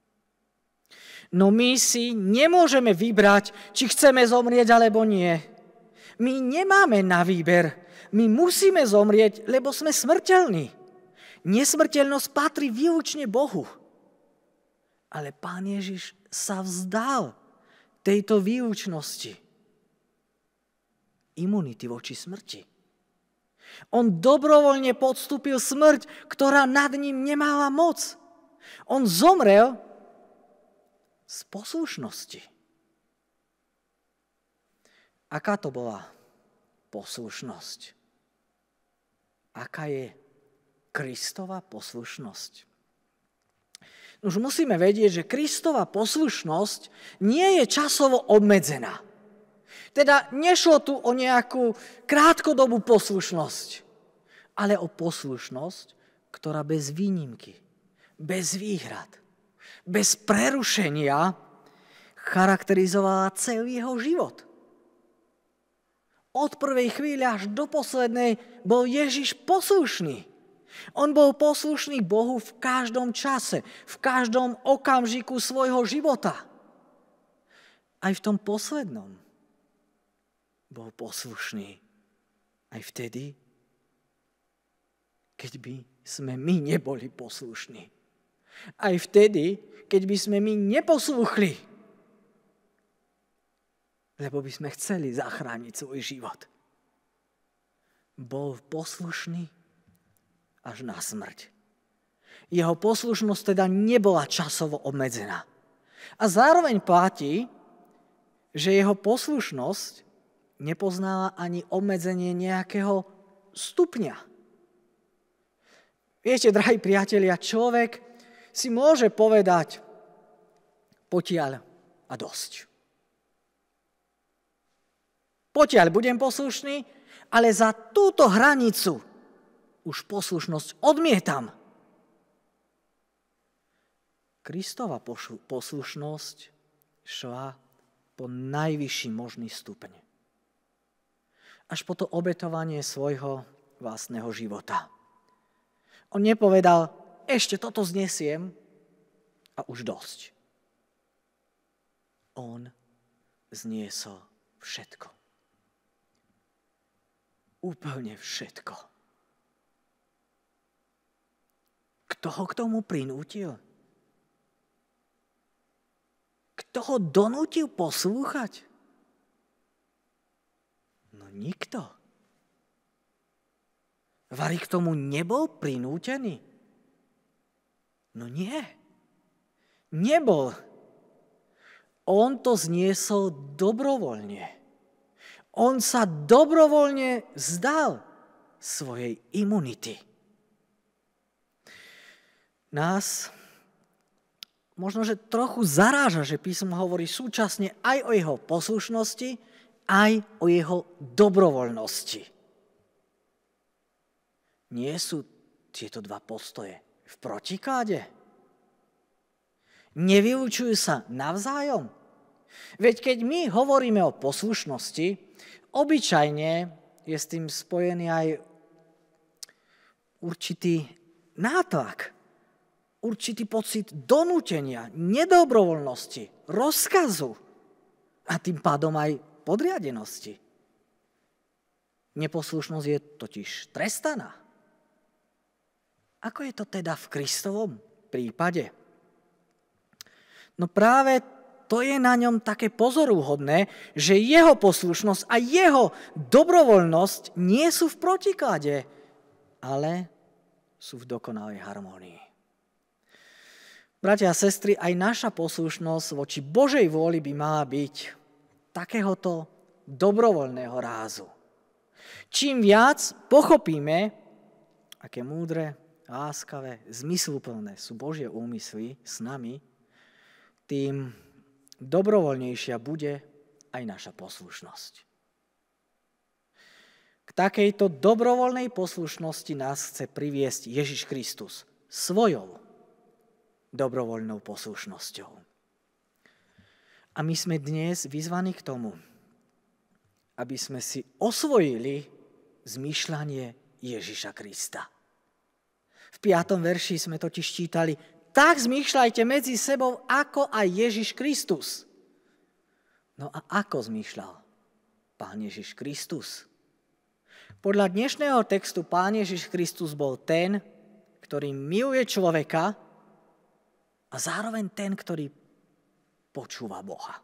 No my si nemôžeme vybrať, či chceme zomrieť alebo nie. My nemáme na výber. My musíme zomrieť, lebo sme smrteľní. Nesmrteľnosť patrí výlučne Bohu. Ale Pán Ježiš sa vzdal tejto výlučnosti. Imunity voči smrti. On dobrovoľne podstúpil smrť, ktorá nad ním nemala moc. On zomrel z poslušnosti. Aká to bola poslušnosť? Aká je Kristova poslušnosť? Už musíme vedieť, že Kristova poslušnosť nie je časovo obmedzená. Teda nešlo tu o nejakú krátkodobú poslušnosť, ale o poslušnosť, ktorá bez výnimky, bez výhrad, bez prerušenia charakterizovala celý jeho život. Od prvej chvíle až do poslednej bol Ježiš poslušný. On bol poslušný Bohu v každom čase, v každom okamžiku svojho života. Aj v tom poslednom bol poslušný. Aj vtedy, keď by sme my neboli poslušní. Aj vtedy, keď by sme my neposlúchli, lebo by sme chceli zachrániť svoj život. Bol poslušný až na smrť. Jeho poslušnosť teda nebola časovo obmedzená. A zároveň platí, že jeho poslušnosť nepoznala ani obmedzenie nejakého stupňa. Viete, drahí priatelia, človek si môže povedať potiaľ a dosť. Potiaľ budem poslušný, ale za túto hranicu už poslušnosť odmietam. Kristova poslušnosť šla po najvyšší možný stupeň. Až po to obetovanie svojho vlastného života. On nepovedal, ešte toto znesiem a už dosť. On zniesol všetko. Úplne všetko. Kto ho k tomu prinútil? Kto ho donútil poslúchať? No nikto. Vari k tomu nebol prinútený? No nie. Nebol. On to zniesol dobrovoľne. On sa dobrovoľne vzdal svojej imunity. Nás možno, že trochu zaráža, že písmo hovorí súčasne aj o jeho poslušnosti, aj o jeho dobrovoľnosti. Nie sú tieto dva postoje v protiklade? Nevylučujú sa navzájom? Veď keď my hovoríme o poslušnosti, obyčajne je s tým spojený aj určitý nátlak, určitý pocit donútenia, nedobrovoľnosti, rozkazu a tým pádom aj podriadenosti. Neposlušnosť je totiž trestaná. Ako je to teda v Kristovom prípade? No práve to je na ňom také pozoruhodné, že jeho poslušnosť a jeho dobrovoľnosť nie sú v protiklade, ale sú v dokonalej harmónii. Bratia a sestry, aj naša poslušnosť voči Božej vôli by mala byť takéhoto dobrovoľného rázu. Čím viac pochopíme, aké múdre, láskavé, zmysluplné sú Božie úmysly s nami, tým dobrovoľnejšia bude aj naša poslušnosť. K takejto dobrovoľnej poslušnosti nás chce priviesť Ježiš Kristus svojou dobrovoľnou poslušnosťou. A my sme dnes vyzvaní k tomu, aby sme si osvojili zmýšľanie Ježiša Krista. V piatom verši sme totiž čítali, tak zmýšľajte medzi sebou, ako aj Ježiš Kristus. No a ako zmýšľal Pán Ježiš Kristus? Podľa dnešného textu Pán Ježiš Kristus bol ten, ktorý miluje človeka a zároveň ten, ktorý počúva Boha.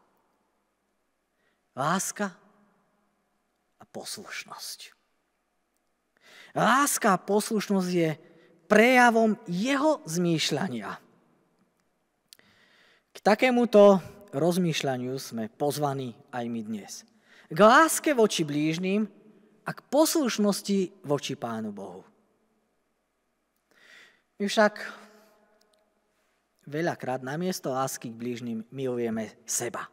Láska a poslušnosť. Láska a poslušnosť je prejavom jeho zmýšľania. K takémuto rozmýšľaniu sme pozvaní aj my dnes. K láske voči blížnym a k poslušnosti voči Pánu Bohu. My však veľakrát namiesto lásky k blížnym milujeme seba.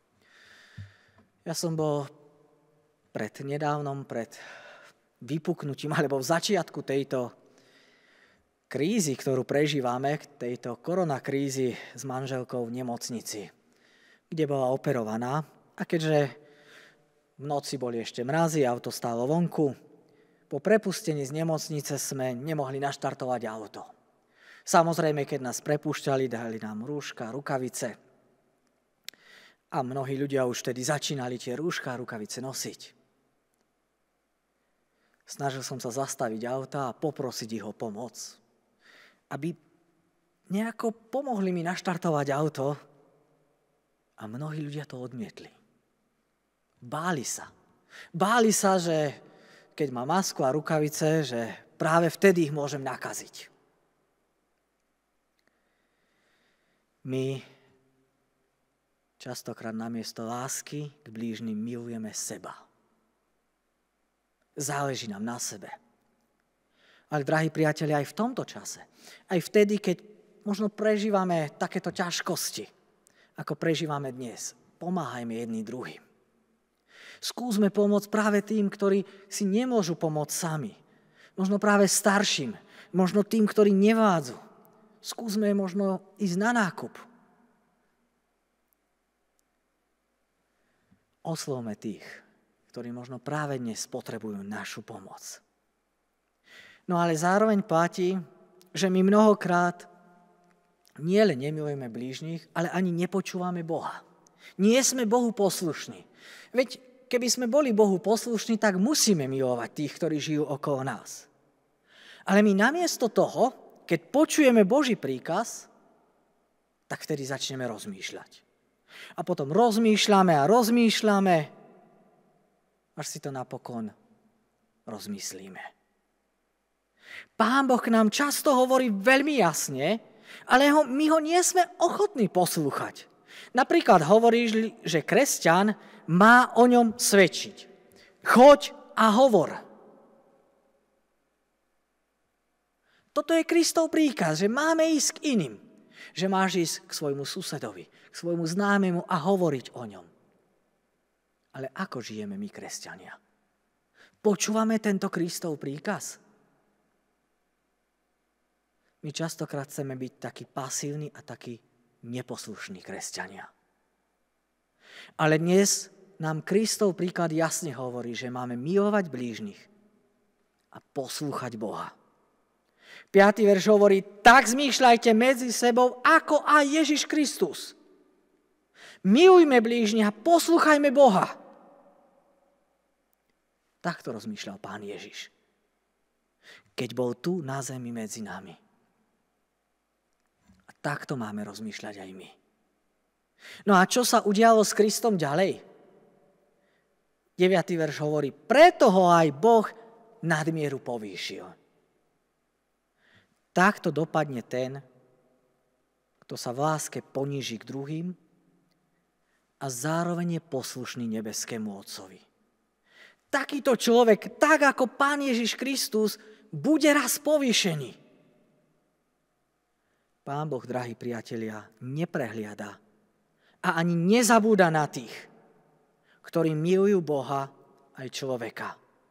Ja som bol pred nedávnom, pred vypuknutím, alebo v začiatku tejto krízy, ktorú prežívame, tejto koronakrízy s manželkou v nemocnici, kde bola operovaná. A keďže v noci boli ešte mrazy, auto stálo vonku, po prepustení z nemocnice sme nemohli naštartovať auto. Samozrejme, keď nás prepúšťali, dali nám rúška, rukavice. A mnohí ľudia už vtedy začínali tie rúška a rukavice nosiť. Snažil som sa zastaviť auta a poprosiť ich o pomoc, aby nejako pomohli mi naštartovať auto, a mnohí ľudia to odmietli. Báli sa. Báli sa, že keď má masku a rukavice, že práve vtedy ich môžem nakaziť. My častokrát namiesto lásky k blížnym milujeme seba. Záleží nám na sebe. Ale, drahí priatelia, aj v tomto čase, aj vtedy, keď možno prežívame takéto ťažkosti, ako prežívame dnes, pomáhajme jedný druhým. Skúsme pomôcť práve tým, ktorí si nemôžu pomôcť sami. Možno práve starším, možno tým, ktorí nevládzu. Skúsme možno ísť na nákup. Oslovme tých, ktorí možno práve dnes potrebujú našu pomoc. No ale zároveň platí, že my mnohokrát nielen nemilujeme blížnych, ale ani nepočúvame Boha. Nie sme Bohu poslušní. Veď keby sme boli Bohu poslušní, tak musíme milovať tých, ktorí žijú okolo nás. Ale my namiesto toho, keď počujeme Boží príkaz, tak vtedy začneme rozmýšľať. A potom rozmýšľame a rozmýšľame, až si to napokon rozmyslíme. Pán Boh k nám často hovorí veľmi jasne, ale ho, my ho nie sme ochotní poslúchať. Napríklad hovorí, že kresťan má o ňom svedčiť. Choď a hovor. Toto je Kristov príkaz, že máme ísť k iným. Že máš ísť k svojmu susedovi, k svojmu známemu a hovoriť o ňom. Ale ako žijeme my, kresťania? Počúvame tento Kristov príkaz? My častokrát chceme byť takí pasívni a takí neposlušní kresťania. Ale dnes nám Kristov príklad jasne hovorí, že máme milovať blížnych a poslúchať Boha. piaty verš hovorí, tak zmýšľajte medzi sebou, ako aj Ježiš Kristus. Milujme blížnych a poslúchajme Boha. Takto rozmýšľal Pán Ježiš, keď bol tu na zemi medzi nami. A takto máme rozmýšľať aj my. No a čo sa udialo s Kristom ďalej? deviaty verš hovorí, preto ho aj Boh nadmieru povýšil. Takto dopadne ten, kto sa v láske poníži k druhým a zároveň je poslušný nebeskému Otcovi. Takýto človek, tak ako Pán Ježiš Kristus, bude raz povýšený. Pán Boh, drahí priatelia, neprehliada a ani nezabúda na tých, ktorí milujú Boha aj človeka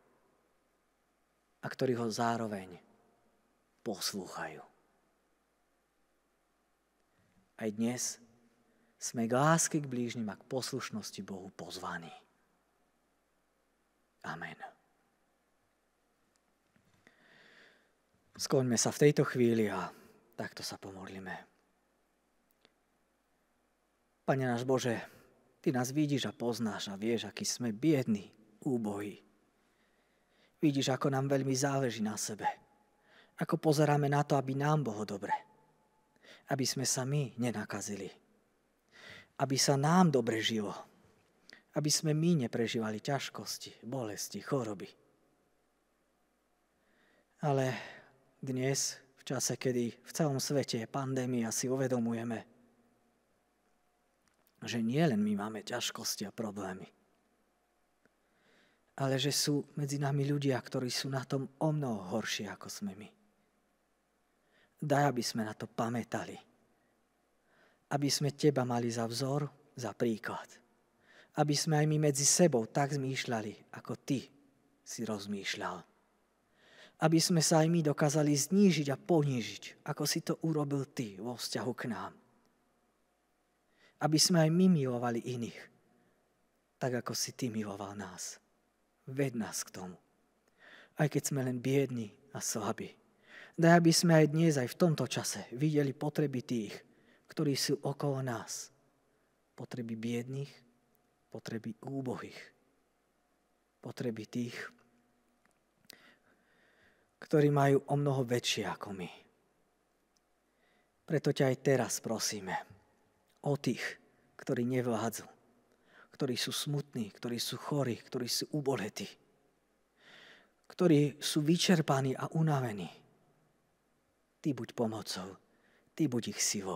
a ktorí ho zároveň poslúchajú. Aj dnes sme k láske k blížnym a k poslušnosti Bohu pozvaní. Amen. Skloňme sa v tejto chvíli a takto sa pomodlíme. Pane náš Bože, Ty nás vidíš a poznáš a vieš, aký sme biední, úbohí. Vidíš, ako nám veľmi záleží na sebe. Ako pozeráme na to, aby nám bolo dobre. Aby sme sa my nenakazili. Aby sa nám dobre žilo. Aby sme my neprežívali ťažkosti, bolesti, choroby. Ale dnes, v čase, kedy v celom svete je pandémia, si uvedomujeme, že nie len my máme ťažkosti a problémy, ale že sú medzi nami ľudia, ktorí sú na tom o mnoho horšie, ako sme my. Daj, aby sme na to pamätali. Aby sme Teba mali za vzor, za príklad. Aby sme aj my medzi sebou tak zmýšľali, ako Ty si rozmýšľal. Aby sme sa aj my dokázali znížiť a ponížiť, ako si to urobil Ty vo vzťahu k nám. Aby sme aj my milovali iných, tak ako si Ty miloval nás. Ved nás k tomu. Aj keď sme len biední a slabí. Daj, aby sme aj dnes, aj v tomto čase videli potreby tých, ktorí sú okolo nás. Potreby biedných, potreby úbohých. Potreby tých, ktorí majú o mnoho väčšie ako my. Preto ťa aj teraz prosíme o tých, ktorí nevládzu, ktorí sú smutní, ktorí sú chorí, ktorí sú uboletí, ktorí sú vyčerpaní a unavení. Ty buď pomocou, Ty buď ich silou.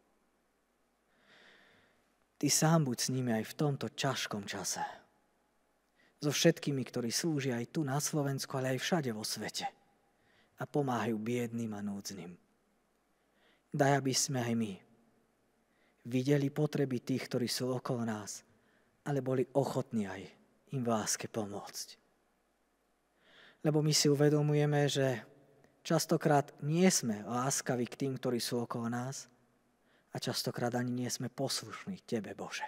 Ty sám buď s nimi aj v tomto ťažkom čase. So všetkými, ktorí slúžia aj tu na Slovensku, ale aj všade vo svete a pomáhajú biedným a núdznym. Daj, aby sme aj my videli potreby tých, ktorí sú okolo nás, ale boli ochotní aj im v láske pomôcť. Lebo my si uvedomujeme, že častokrát nie sme láskaví k tým, ktorí sú okolo nás a častokrát ani nie sme poslušní Tebe, Bože.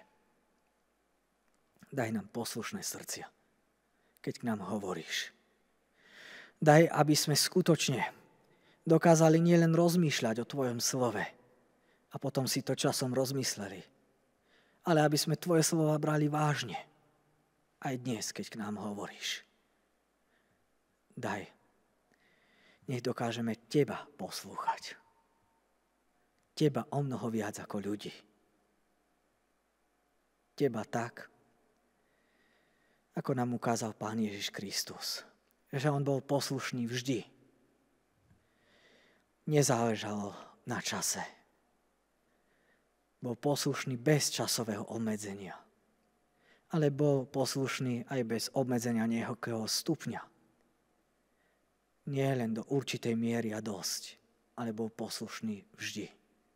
Daj nám poslušné srdcia, keď k nám hovoríš. Daj, aby sme skutočne dokázali nielen rozmýšľať o Tvojom slove, a potom si to časom rozmysleli. Ale aby sme Tvoje slova brali vážne. Aj dnes, keď k nám hovoríš. Daj, nech dokážeme Teba poslúchať. Teba o mnoho viac ako ľudí. Teba tak, ako nám ukázal Pán Ježiš Kristus. Že on bol poslušný vždy. Nezáležalo na čase. Bol poslušný bez časového obmedzenia. Ale bol poslušný aj bez obmedzenia nejakého stupňa. Nie len do určitej miery a dosť, ale bol poslušný vždy.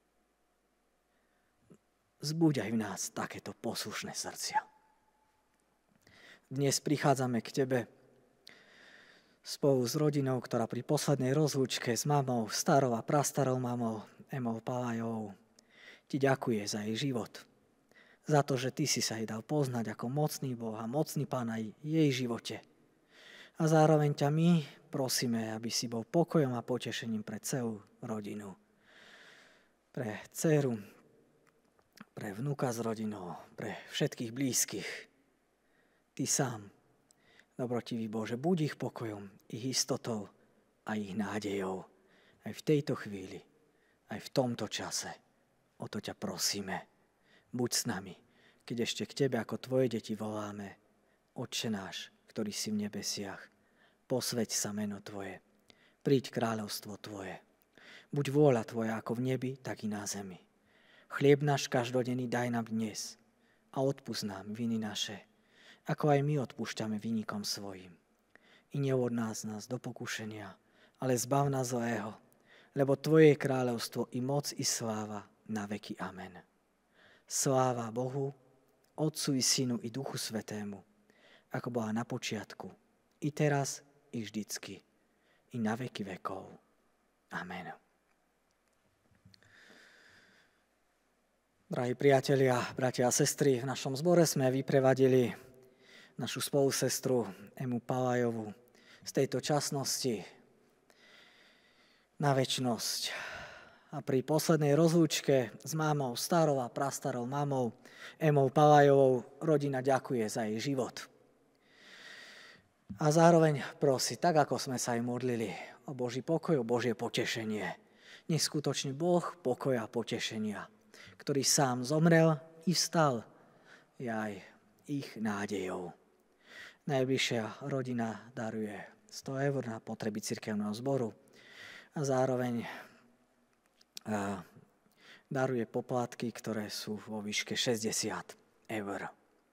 Zbuď aj v nás takéto poslušné srdcia. Dnes prichádzame k Tebe spolu s rodinou, ktorá pri poslednej rozlúčke s mamou, starou a prastarou mamou, Emou Palajovou, Ti ďakuje za jej život. Za to, že Ty si sa jej dal poznať ako mocný Boh a mocný Pán aj jej živote. A zároveň ťa my prosíme, aby si bol pokojom a potešením pre celú rodinu. Pre dceru, pre vnuka s rodinou, pre všetkých blízkych. Ty sám, dobrotivý Bože, buď ich pokojom, ich istotou a ich nádejou. Aj v tejto chvíli, aj v tomto čase. O to ťa prosíme. Buď s nami, keď ešte k Tebe ako Tvoje deti voláme. Otče náš, ktorý si v nebesiach, posväť sa meno Tvoje. Príď kráľovstvo Tvoje. Buď vôľa Tvoja ako v nebi, tak i na zemi. Chlieb náš každodenný daj nám dnes a odpusť nám viny naše, ako aj my odpúšťame vinníkom svojim. I neuvod nás, nás do pokušenia, ale zbav nás zlého, lebo Tvoje je kráľovstvo i moc i sláva na veky. Amen. Sláva Bohu, Otcu i Synu i Duchu Svätému, ako bola na počiatku, i teraz, i vždycky, i na veky vekov. Amen. Drahí priatelia, bratia a sestry, v našom zbore sme vyprevadili našu spolusestru Emu Palajovu z tejto časnosti na večnosť. A pri poslednej rozlúčke s mámou, starou a prastarou mamou, Emou Palajovou, rodina ďakuje za jej život. A zároveň prosí, tak ako sme sa aj modlili, o Boží pokoj, o Božie potešenie. Nech skutočne Boh pokoja a potešenia, ktorý sám zomrel i vstal, je aj ich nádejou. Najbližšia rodina daruje sto eur na potreby cirkevného zboru a zároveň a, daruje poplatky, ktoré sú vo výške šesťdesiat eur.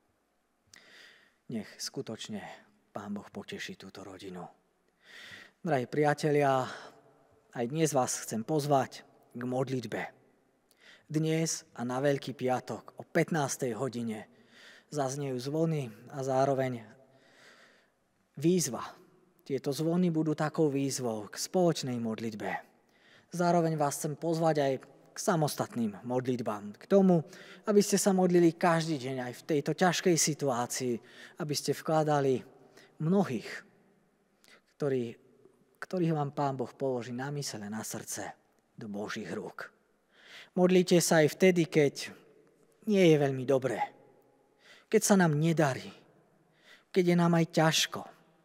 Nech skutočne Pán Boh poteší túto rodinu. Drahí priatelia, aj dnes vás chcem pozvať k modlitbe. Dnes a na Veľký piatok o pätnástej hodine zaznejú zvony a zároveň výzva. Tieto zvony budú takou výzvou k spoločnej modlitbe. Zároveň vás chcem pozvať aj k samostatným modlitbám. K tomu, aby ste sa modlili každý deň aj v tejto ťažkej situácii, aby ste vkladali mnohých, ktorí, ktorých vám Pán Boh položí na mysle, na srdce, do Božích rúk. Modlite sa aj vtedy, keď nie je veľmi dobré, keď sa nám nedarí, keď je nám aj ťažko.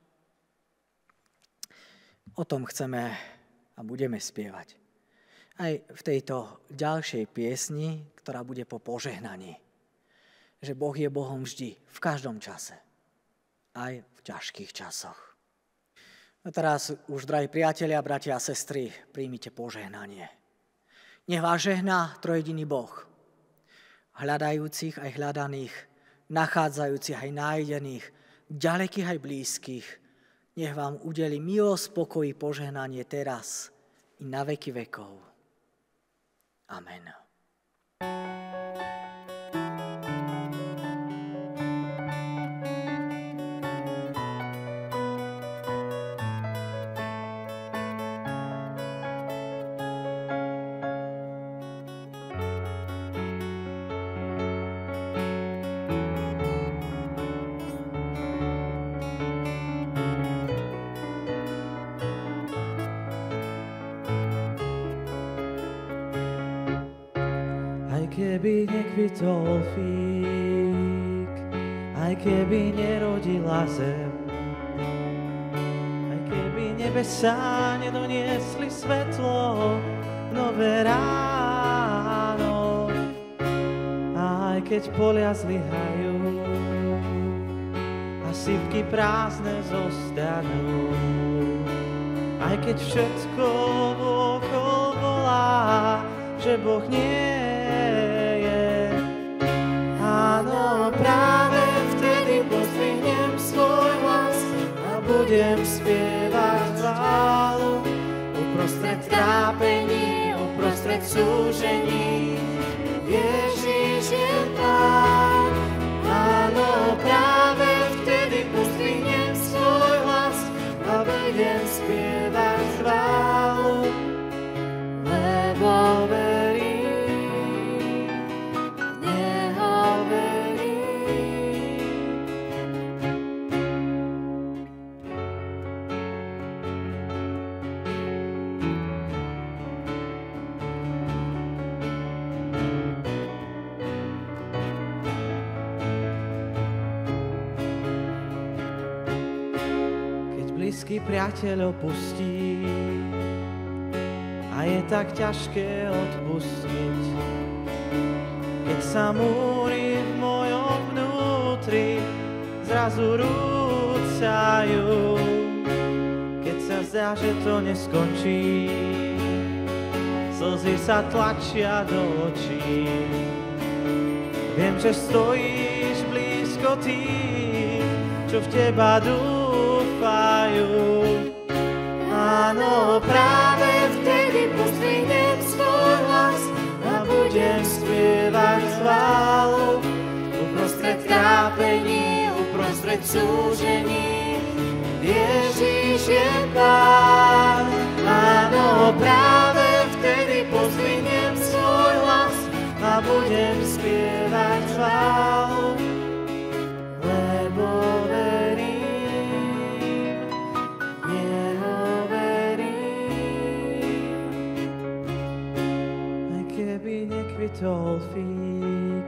O tom chceme a budeme spievať aj v tejto ďalšej piesni, ktorá bude po požehnaní. Že Boh je Bohom vždy, v každom čase, aj v ťažkých časoch. A teraz už, drahí priatelia, bratia a sestry, príjmite požehnanie. Nech vás žehná trojjediný Boh, hľadajúcich aj hľadaných, nachádzajúcich aj nájdených, ďalekých aj blízkych. Nech vám udeli milosť, pokoj, požehnanie teraz i na veky vekov. Amen. Keby nekvitol fík, aj keby nerodila zem, aj keby nebesá nedoniesli svetlo, nové ráno, aj keď polia zlyhajú a sypky prázdne zostanú, aj keď všetko okolo volá, že Boh nie áno, práve vtedy pozdvihnem svoj hlas a budem spievať chválu. Uprostred trápení, uprostred súžení, Ježiš je Pán. Áno, práve vtedy pozdvihnem svoj hlas a budem spievať chválu, lebo verím. Blízky priateľ opustí a je tak ťažké odpustiť. Keď sa múry v mojom vnútri zrazu rúcajú, keď sa zdá, že to neskončí, slzy sa tlačia do očí. Viem, že stojíš blízko tých, čo v teba dúfajú. Áno, práve vtedy pozdvihnem svoj hlas a budem spievať chválu. Uprostred trápení, uprostred súžení, Ježiš je Pán. Áno, práve vtedy pozdvihnem svoj hlas a budem spievať chválu, lebo verím. Tolfík.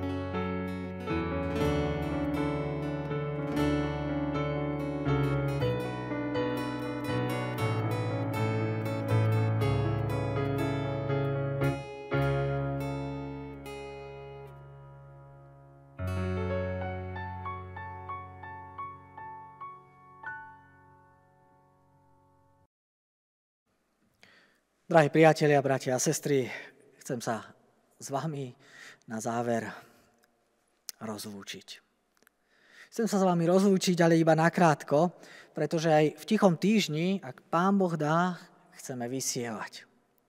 Drahí priatelia, bratia a sestry, chcem sa s vami na záver rozlúčiť. Chcem sa s vami rozlúčiť, ale iba nakrátko, pretože aj v Tichom týždni, ak Pán Boh dá, chceme vysielať.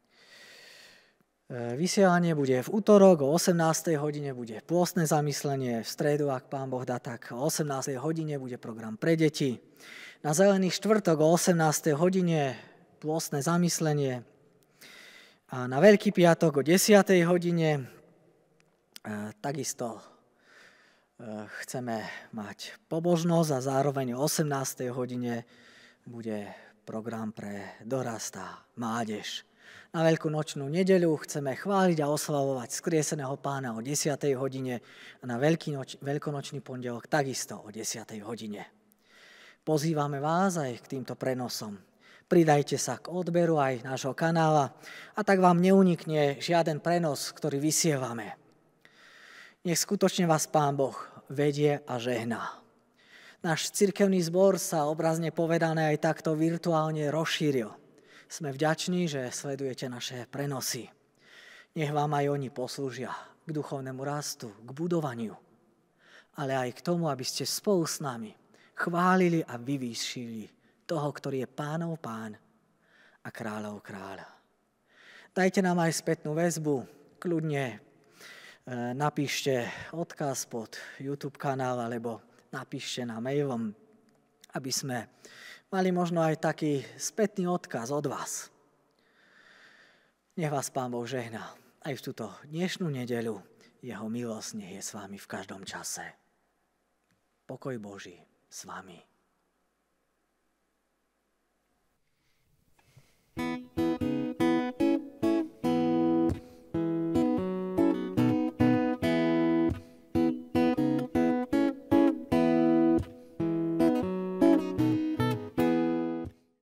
Vysielanie bude v útorok, o osemnástej hodine bude pôstne zamyslenie, v stredu, ak Pán Boh dá, tak o osemnástej hodine bude program pre deti. Na Zelený štvrtok o osemnástej hodine pôstne zamyslenie. A na Veľký piatok o desiatej hodine e, takisto e, chceme mať pobožnosť a zároveň o osemnástej hodine bude program pre dorast a mládež. Na Veľkú nočnú nedeľu chceme chváliť a oslavovať skrieseného Pána o desiatej hodine a na Veľký noč, veľkonočný pondelok takisto o desiatej hodine. Pozývame vás aj k týmto prenosom. Pridajte sa k odberu aj nášho kanála a tak vám neunikne žiaden prenos, ktorý vysielame. Nech skutočne vás Pán Boh vedie a žehná. Náš cirkevný zbor sa obrazne povedané aj takto virtuálne rozšíril. Sme vďační, že sledujete naše prenosy. Nech vám aj oni poslúžia k duchovnému rastu, k budovaniu, ale aj k tomu, aby ste spolu s nami chválili a vyvýšili toho, ktorý je Pánov Pán a kráľov kráľ. Dajte nám aj spätnú väzbu, kľudne e, napíšte odkaz pod YouTube kanál alebo napíšte nám mailom, aby sme mali možno aj taký spätný odkaz od vás. Nech vás Pán Boh žehná aj v túto dnešnú nedeľu. Jeho milosť nech je s vami v každom čase. Pokoj Boží s vami.